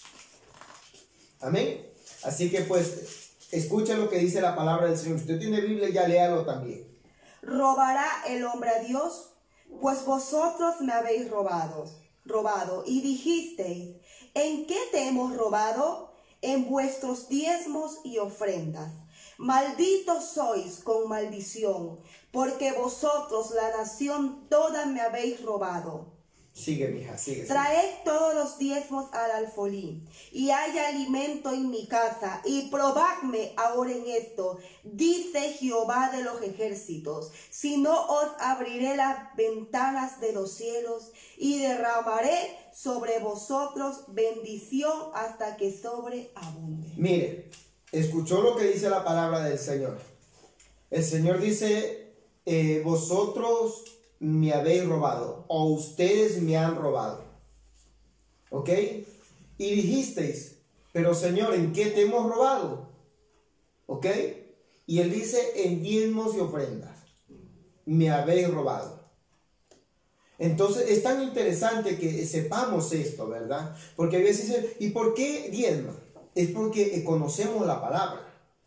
Amén. Así que pues, escuchen lo que dice la palabra del Señor. Si usted tiene Biblia, ya léalo también. ¿Robará el hombre a Dios? Pues vosotros me habéis robado. Y dijisteis, ¿en qué te hemos robado? En vuestros diezmos y ofrendas. Malditos sois con maldición, porque vosotros, la nación toda, me habéis robado. Sigue, mija, sigue. Traed todos los diezmos al alfolí, y haya alimento en mi casa, y probadme ahora en esto, dice Jehová de los ejércitos, si no os abriré las ventanas de los cielos, y derramaré sobre vosotros bendición hasta que sobreabunde. Mire, escuchó lo que dice la palabra del Señor. El Señor dice, vosotros me habéis robado, o ustedes me han robado. ¿Ok? Y dijisteis, pero Señor, ¿en qué te hemos robado? ¿Ok? Y Él dice, en diezmos y ofrendas me habéis robado. Entonces es tan interesante que sepamos esto, ¿verdad? Porque a veces dicen, ¿y por qué diezma? Es porque conocemos la palabra.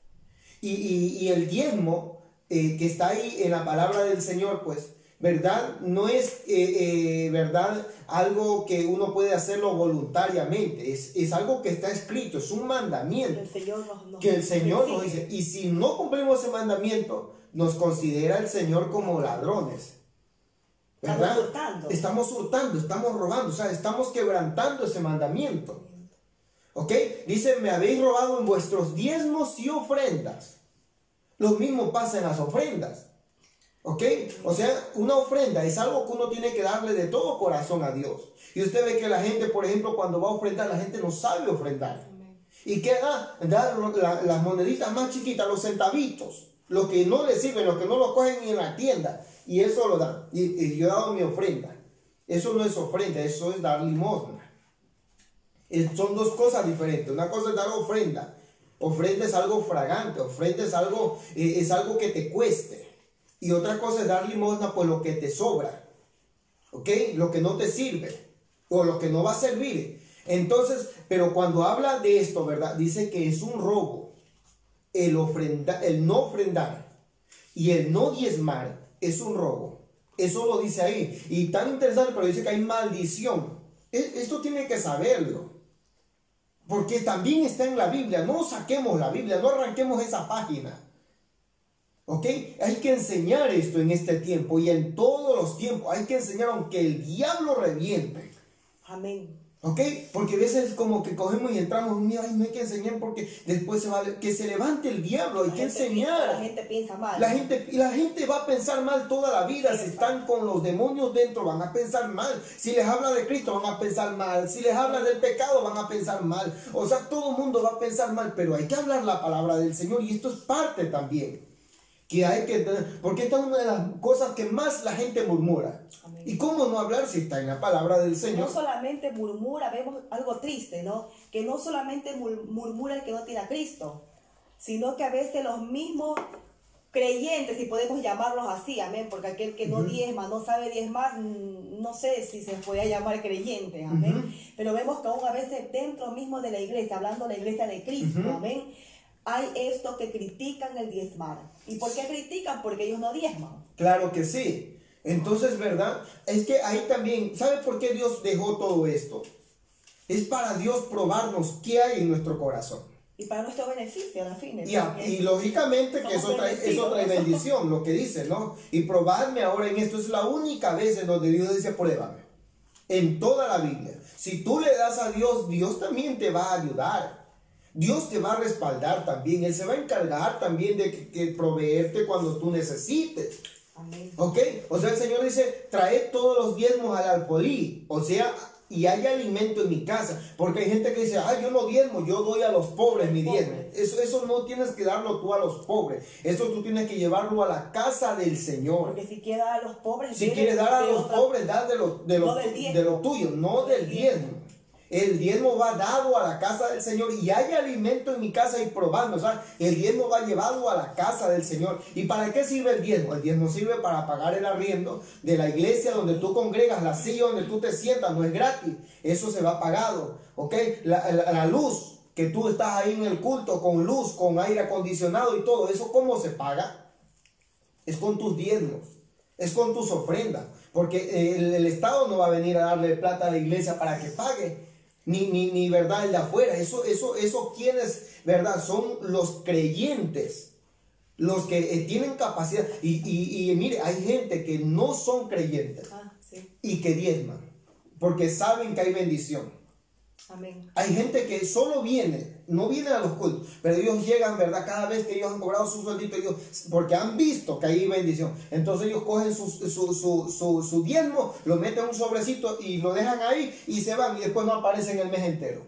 Y el diezmo que está ahí en la palabra del Señor, pues, ¿verdad? No es, ¿verdad? Algo que uno puede hacerlo voluntariamente. Es algo que está escrito, es un mandamiento. Que el Señor nos dice. Y si no cumplimos ese mandamiento, nos considera el Señor como ladrones. ¿Verdad? Estamos hurtando, estamos robando, o sea, estamos quebrantando ese mandamiento. ¿Ok? Dice, me habéis robado en vuestros diezmos y ofrendas. Lo mismo pasa en las ofrendas. ¿Ok? O sea, una ofrenda es algo que uno tiene que darle de todo corazón a Dios. Y usted ve que la gente, por ejemplo, cuando va a ofrendar, la gente no sabe ofrendar. ¿Y qué da? Da las moneditas más chiquitas, los centavitos. Lo que no le sirven, lo que no lo cogen ni en la tienda. Y eso lo dan. Y yo he dado mi ofrenda. Eso no es ofrenda, eso es dar limosna. Son dos cosas diferentes. Una cosa es dar ofrenda. Ofrenda es algo fragante. Ofrenda es algo que te cueste. Y otra cosa es dar limosna por lo que te sobra. ¿Ok? Lo que no te sirve. O lo que no va a servir. Entonces, pero cuando habla de esto, ¿verdad? Dice que es un robo. El no ofrendar y el no diezmar es un robo. Eso lo dice ahí. Y tan interesante, pero dice que hay maldición. Esto tiene que saberlo. Porque también está en la Biblia. No saquemos la Biblia, no arranquemos esa página. ¿Ok? Hay que enseñar esto en este tiempo y en todos los tiempos. Hay que enseñar aunque el diablo reviente. Amén. ¿Ok? Porque a veces como que cogemos y entramos, mira, ay, no hay que enseñar porque después que se levante el diablo, hay que enseñar. La gente piensa mal. La gente va a pensar mal toda la vida. Si están con los demonios dentro, van a pensar mal. Si les habla de Cristo, van a pensar mal. Si les habla del pecado, van a pensar mal. O sea, todo el mundo va a pensar mal, pero hay que hablar la palabra del Señor y esto es parte también. Porque esta es una de las cosas que más la gente murmura. Amén. ¿Y cómo no hablar si está en la palabra del Señor? No solamente murmura, vemos algo triste, ¿no? Que no solamente murmura el que no tiene a Cristo, sino que a veces los mismos creyentes, si podemos llamarlos así, amén, porque aquel que no diezma, no sabe diezmar, no sé si se podría llamar creyente, amén. Pero vemos que aún a veces dentro mismo de la iglesia, hablando de la iglesia de Cristo, amén, hay esto que critican el diezmar. ¿Y por qué critican? Porque ellos no diezman. Claro que sí. Entonces, ¿verdad? Es que ahí también, ¿sabe por qué Dios dejó todo esto? Es para Dios probarnos qué hay en nuestro corazón. Y para nuestro beneficio, al fin. Y lógicamente que eso trae bendición, lo que dice, ¿no? Y probadme ahora en esto. Es la única vez en donde Dios dice, pruébame. En toda la Biblia. Si tú le das a Dios, Dios también te va a ayudar. Dios te va a respaldar también. Él se va a encargar también de proveerte cuando tú necesites. Amén. ¿Ok? O sea, el Señor dice, traed todos los diezmos al alfolí. O sea, y hay alimento en mi casa. Porque hay gente que dice, ay, yo no diezmo, yo doy a los pobres mi diezmo. Eso no tienes que darlo tú a los pobres. Eso tú tienes que llevarlo a la casa del Señor. Porque si quieres dar a los pobres, si quieres dar a los pobres, da de lo tuyo, no del diezmo. El diezmo va dado a la casa del Señor y hay alimento en mi casa y probando. O sea, el diezmo va llevado a la casa del Señor. ¿Y para qué sirve el diezmo? El diezmo sirve para pagar el arriendo de la iglesia donde tú congregas, la silla donde tú te sientas, no es gratis. Eso se va pagado. ¿Ok? La luz, que tú estás ahí en el culto con luz, con aire acondicionado y todo, ¿eso cómo se paga? Es con tus diezmos, es con tus ofrendas. Porque el Estado no va a venir a darle plata a la iglesia para que pague. Ni verdad el de afuera. Eso quienes, verdad, son los creyentes, los que tienen capacidad. Y mire, hay gente que no son creyentes y que diezman porque saben que hay bendición. Amén. Hay gente que solo no viene a los cultos, pero ellos llegan, ¿verdad? Cada vez que ellos han cobrado su sueldito, porque han visto que hay bendición. Entonces ellos cogen su diezmo, lo meten en un sobrecito y lo dejan ahí y se van y después no aparecen el mes entero.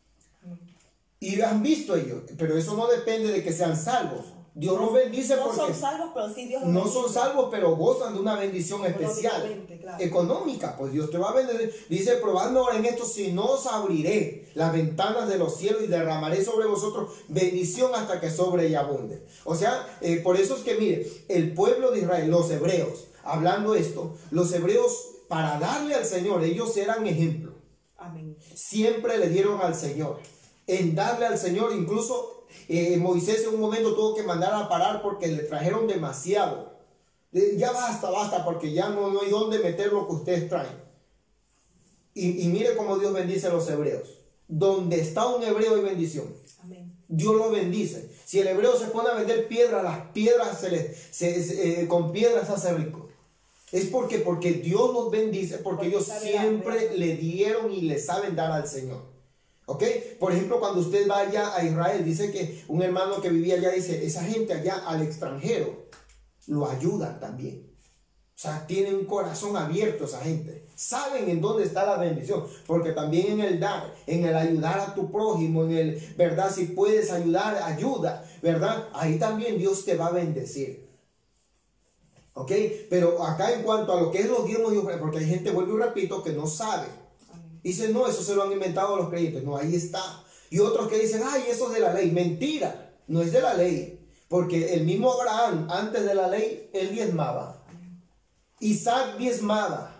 Y han visto ellos, pero eso no depende de que sean salvos. Dios los bendice porque no son salvos, pero sí Dios los bendice. No son salvos, pero gozan de una bendición especial, claro, económica. Pues Dios te va a bendecir. Dice, probando ahora en esto, si no os abriré las ventanas de los cielos y derramaré sobre vosotros bendición hasta que sobre y abunde. O sea, por eso es que mire, el pueblo de Israel, los hebreos, hablando esto, los hebreos, para darle al Señor, ellos eran ejemplo. Amén. Siempre le dieron al Señor. En darle al Señor, incluso Moisés en un momento tuvo que mandar a parar porque le trajeron demasiado. Ya basta, porque ya no hay dónde meter lo que ustedes traen. Y mire cómo Dios bendice a los hebreos. Donde está un hebreo hay bendición. Amén. Dios lo bendice. Si el hebreo se pone a vender piedras, las piedras con piedras se hace rico. Es porque Dios los bendice, porque ellos siempre le dieron y le saben dar al Señor. ¿Ok? Por ejemplo, cuando usted vaya a Israel, dice que un hermano que vivía allá dice, esa gente allá al extranjero lo ayudan también. O sea, tienen un corazón abierto esa gente. Saben en dónde está la bendición. Porque también en el dar, en el ayudar a tu prójimo, en el, ¿verdad? Si puedes ayudar, ayuda, ¿verdad? Ahí también Dios te va a bendecir. ¿Ok? Pero acá en cuanto a lo que es los diezmos y ofrendas, porque hay gente, vuelvo y repito, que no sabe. Dicen, no, eso se lo han inventado los creyentes. No, ahí está. Y otros que dicen, ay, eso es de la ley. Mentira, no es de la ley. Porque el mismo Abraham, antes de la ley, él diezmaba. Isaac diezmaba.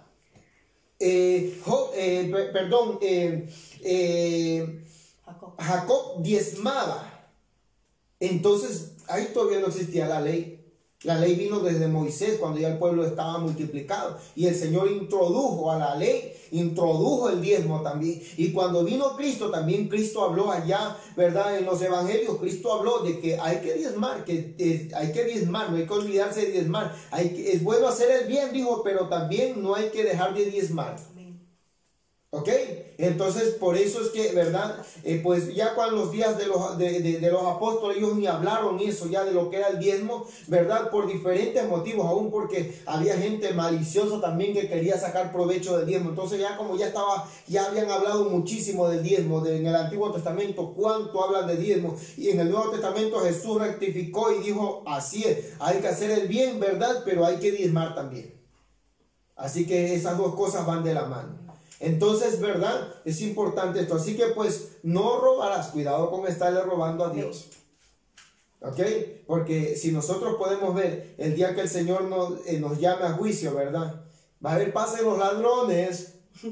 Jacob diezmaba. Entonces, ahí todavía no existía la ley. La ley vino desde Moisés, cuando ya el pueblo estaba multiplicado. Y el Señor introdujo a la ley, introdujo el diezmo también. Y cuando vino Cristo, también Cristo habló allá, ¿verdad? En los evangelios, Cristo habló de que hay que diezmar, no hay que olvidarse de diezmar. Es bueno hacer el bien, dijo, pero también no hay que dejar de diezmar. ¿Ok? Entonces, por eso es que, ¿verdad? Pues ya cuando los días de los apóstoles, ellos ni hablaron eso, ya de lo que era el diezmo, ¿verdad? Por diferentes motivos, aún porque había gente maliciosa también que quería sacar provecho del diezmo. Entonces ya como ya habían hablado muchísimo del diezmo, en el Antiguo Testamento, cuánto hablan de diezmo, y en el Nuevo Testamento Jesús rectificó y dijo, así es, hay que hacer el bien, ¿verdad? Pero hay que diezmar también. Así que esas dos cosas van de la mano. Entonces, ¿verdad? Es importante esto. Así que pues no robarás. Cuidado con estarle robando a Dios. ¿Ok? Porque si nosotros podemos ver el día que el Señor nos llame a juicio, ¿verdad? Va a haber pasen los ladrones.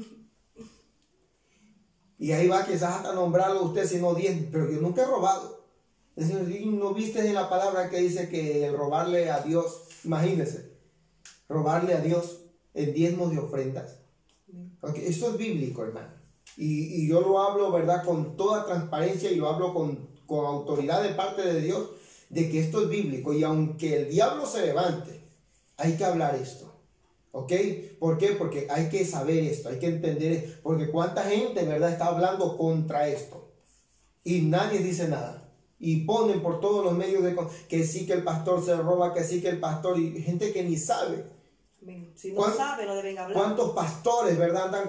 Y ahí va quizás hasta nombrarlo usted si no 10. Pero yo nunca he robado. Es decir, ¿no viste en la palabra que dice que el robarle a Dios? Imagínense. Robarle a Dios en diezmos de ofrendas. Okay, esto es bíblico, hermano. Y yo lo hablo, ¿verdad? Con toda transparencia y lo hablo con autoridad de parte de Dios, de que esto es bíblico. Y aunque el diablo se levante, hay que hablar esto. ¿Ok? ¿Por qué? Porque hay que saber esto, hay que entender esto. Porque cuánta gente, ¿verdad? Está hablando contra esto. Y nadie dice nada. Y ponen por todos los medios que sí que el pastor se roba, que sí que el pastor... Y gente que ni sabe. Si no sabe, no deben hablar. ¿Cuántos pastores, verdad, andan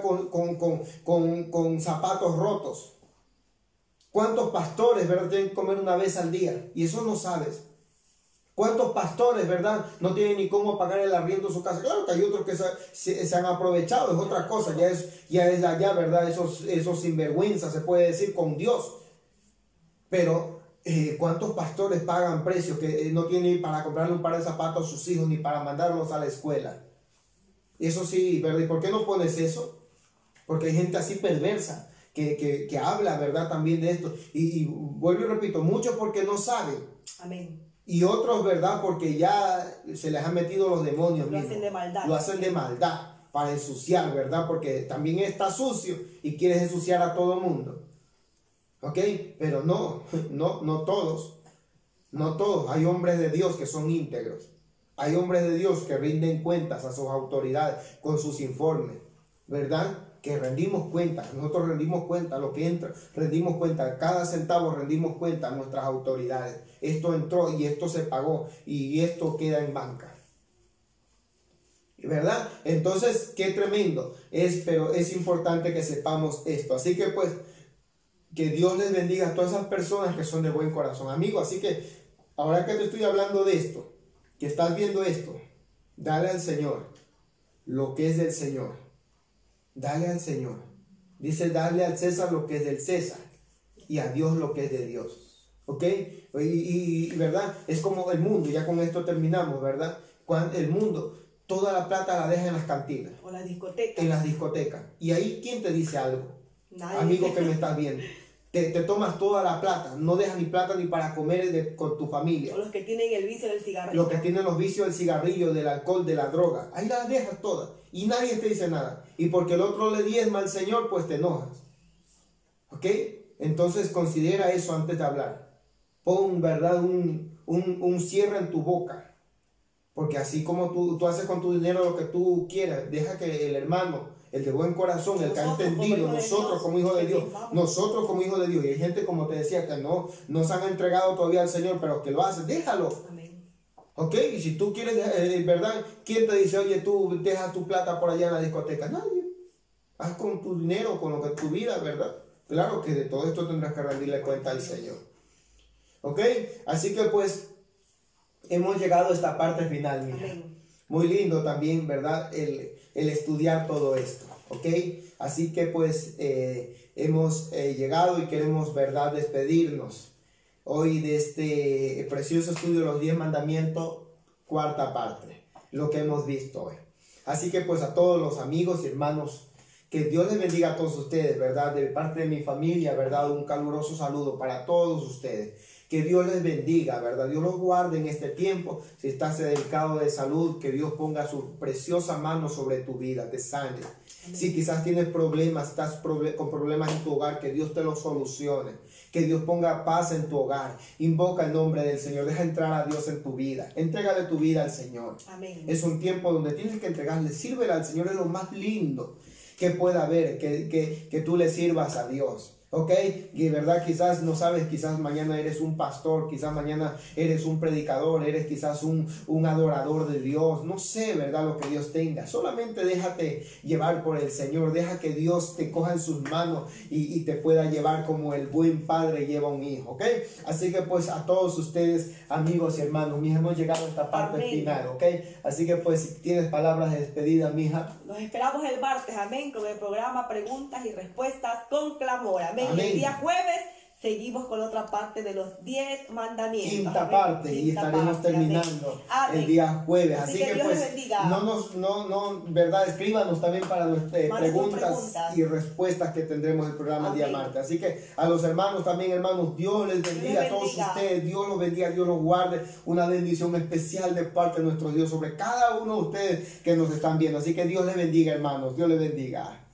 con zapatos rotos? ¿Cuántos pastores, verdad, tienen que comer una vez al día? Y eso no sabes. ¿Cuántos pastores, verdad, no tienen ni cómo pagar el arriendo de su casa? Claro que hay otros que se han aprovechado, es otra cosa. Ya es allá, verdad, esos sinvergüenzas, se puede decir, con Dios. Pero... ¿cuántos pastores pagan precios que no tienen para comprarle un par de zapatos a sus hijos ni para mandarlos a la escuela? Eso sí, ¿verdad? ¿Y por qué no pones eso? Porque hay gente así perversa que habla, ¿verdad? También de esto. Y vuelvo y repito, muchos porque no saben. Amén. Y otros, ¿verdad? Porque ya se les han metido los demonios. Lo hacen de maldad. Lo hacen de maldad para ensuciar, ¿verdad? Porque también está sucio y quieres ensuciar a todo el mundo. ¿Ok? Pero no todos. No todos. Hay hombres de Dios que son íntegros. Hay hombres de Dios que rinden cuentas a sus autoridades con sus informes. ¿Verdad? Que rendimos cuenta. Nosotros rendimos cuenta. Lo que entra, rendimos cuenta. Cada centavo rendimos cuenta a nuestras autoridades. Esto entró y esto se pagó. Y esto queda en banca. ¿Verdad? Entonces, qué tremendo. Pero es importante que sepamos esto. Así que pues... que Dios les bendiga a todas esas personas que son de buen corazón, amigo. Así que ahora que te estoy hablando de esto, que estás viendo esto, dale al Señor lo que es del Señor. Dale al Señor. Dice, dale al César lo que es del César y a Dios lo que es de Dios. ¿Ok? Y verdad, es como el mundo, ya con esto terminamos, ¿verdad? El mundo, toda la plata la deja en las cantinas. O las discotecas. En las discotecas. Y ahí, ¿quién te dice algo? Nadie. Amigo que me estás viendo, te tomas toda la plata, no dejas ni plata ni para comer con tu familia. O los que tienen el vicio del cigarrillo. Los que tienen los vicios del cigarrillo, del alcohol, de la droga, ahí las dejas todas y nadie te dice nada. Y porque el otro le diezma al Señor, pues te enojas. ¿Ok? Entonces considera eso antes de hablar. Pon, ¿verdad? Un cierre en tu boca. Porque así como tú haces con tu dinero lo que tú quieras, deja que el hermano, el de buen corazón, el que ha entendido, nosotros como hijos de Dios, y hay gente, como te decía, que no se han entregado todavía al Señor, pero que lo hacen, déjalo. Amén. ¿Ok? Y si tú quieres, ¿verdad? ¿Quién te dice, oye, tú dejas tu plata por allá en la discoteca? Nadie. Haz con tu dinero, con lo que tu vida, ¿verdad? Claro que de todo esto tendrás que rendirle cuenta al Señor. ¿Ok? Así que pues, hemos llegado a esta parte final, mira. Amén. Muy lindo también, ¿verdad? El estudiar todo esto, ¿ok? Así que pues hemos llegado y queremos, ¿verdad?, despedirnos hoy de este precioso estudio de los 10 mandamientos, cuarta parte, lo que hemos visto hoy. Así que pues a todos los amigos y hermanos, que Dios les bendiga a todos ustedes, ¿verdad? De parte de mi familia, ¿verdad? Un caluroso saludo para todos ustedes. Que Dios les bendiga, ¿verdad? Dios los guarde en este tiempo. Si estás delicado de salud, que Dios ponga su preciosa mano sobre tu vida, te sane. Si quizás tienes problemas, estás con problemas en tu hogar, que Dios te los solucione. Que Dios ponga paz en tu hogar. Invoca el nombre del Señor. Deja entrar a Dios en tu vida. Entrégale tu vida al Señor. Amén. Es un tiempo donde tienes que entregarle. Sírvele al Señor, es lo más lindo. que pueda ver, que tú le sirvas a Dios. Ok, y verdad, quizás no sabes, quizás mañana eres un pastor, quizás mañana eres un predicador, eres quizás un adorador de Dios, no sé, verdad, lo que Dios tenga. Solamente déjate llevar por el Señor, deja que Dios te coja en sus manos y te pueda llevar como el buen padre lleva a un hijo. Ok, así que pues a todos ustedes, amigos y hermanos, mija, hemos llegado a esta parte final. Ok, así que pues si tienes palabras de despedida, mija. Nos esperamos el martes, amén, con el programa Preguntas y Respuestas con Clamor, amén. Amén. El día jueves seguimos con otra parte de los 10 mandamientos. Quinta amén. parte, y Quinta estaremos parte, terminando amén. el día jueves. Así que Dios pues les bendiga. verdad, escríbanos también para nuestras preguntas preguntas y respuestas que tendremos el programa el día Amén. martes. Así que a los hermanos también, hermanos, Dios les bendiga a todos ustedes, Dios los bendiga, Dios los guarde. Una bendición especial de parte de nuestro Dios sobre cada uno de ustedes que nos están viendo. Así que Dios les bendiga, hermanos, Dios les bendiga.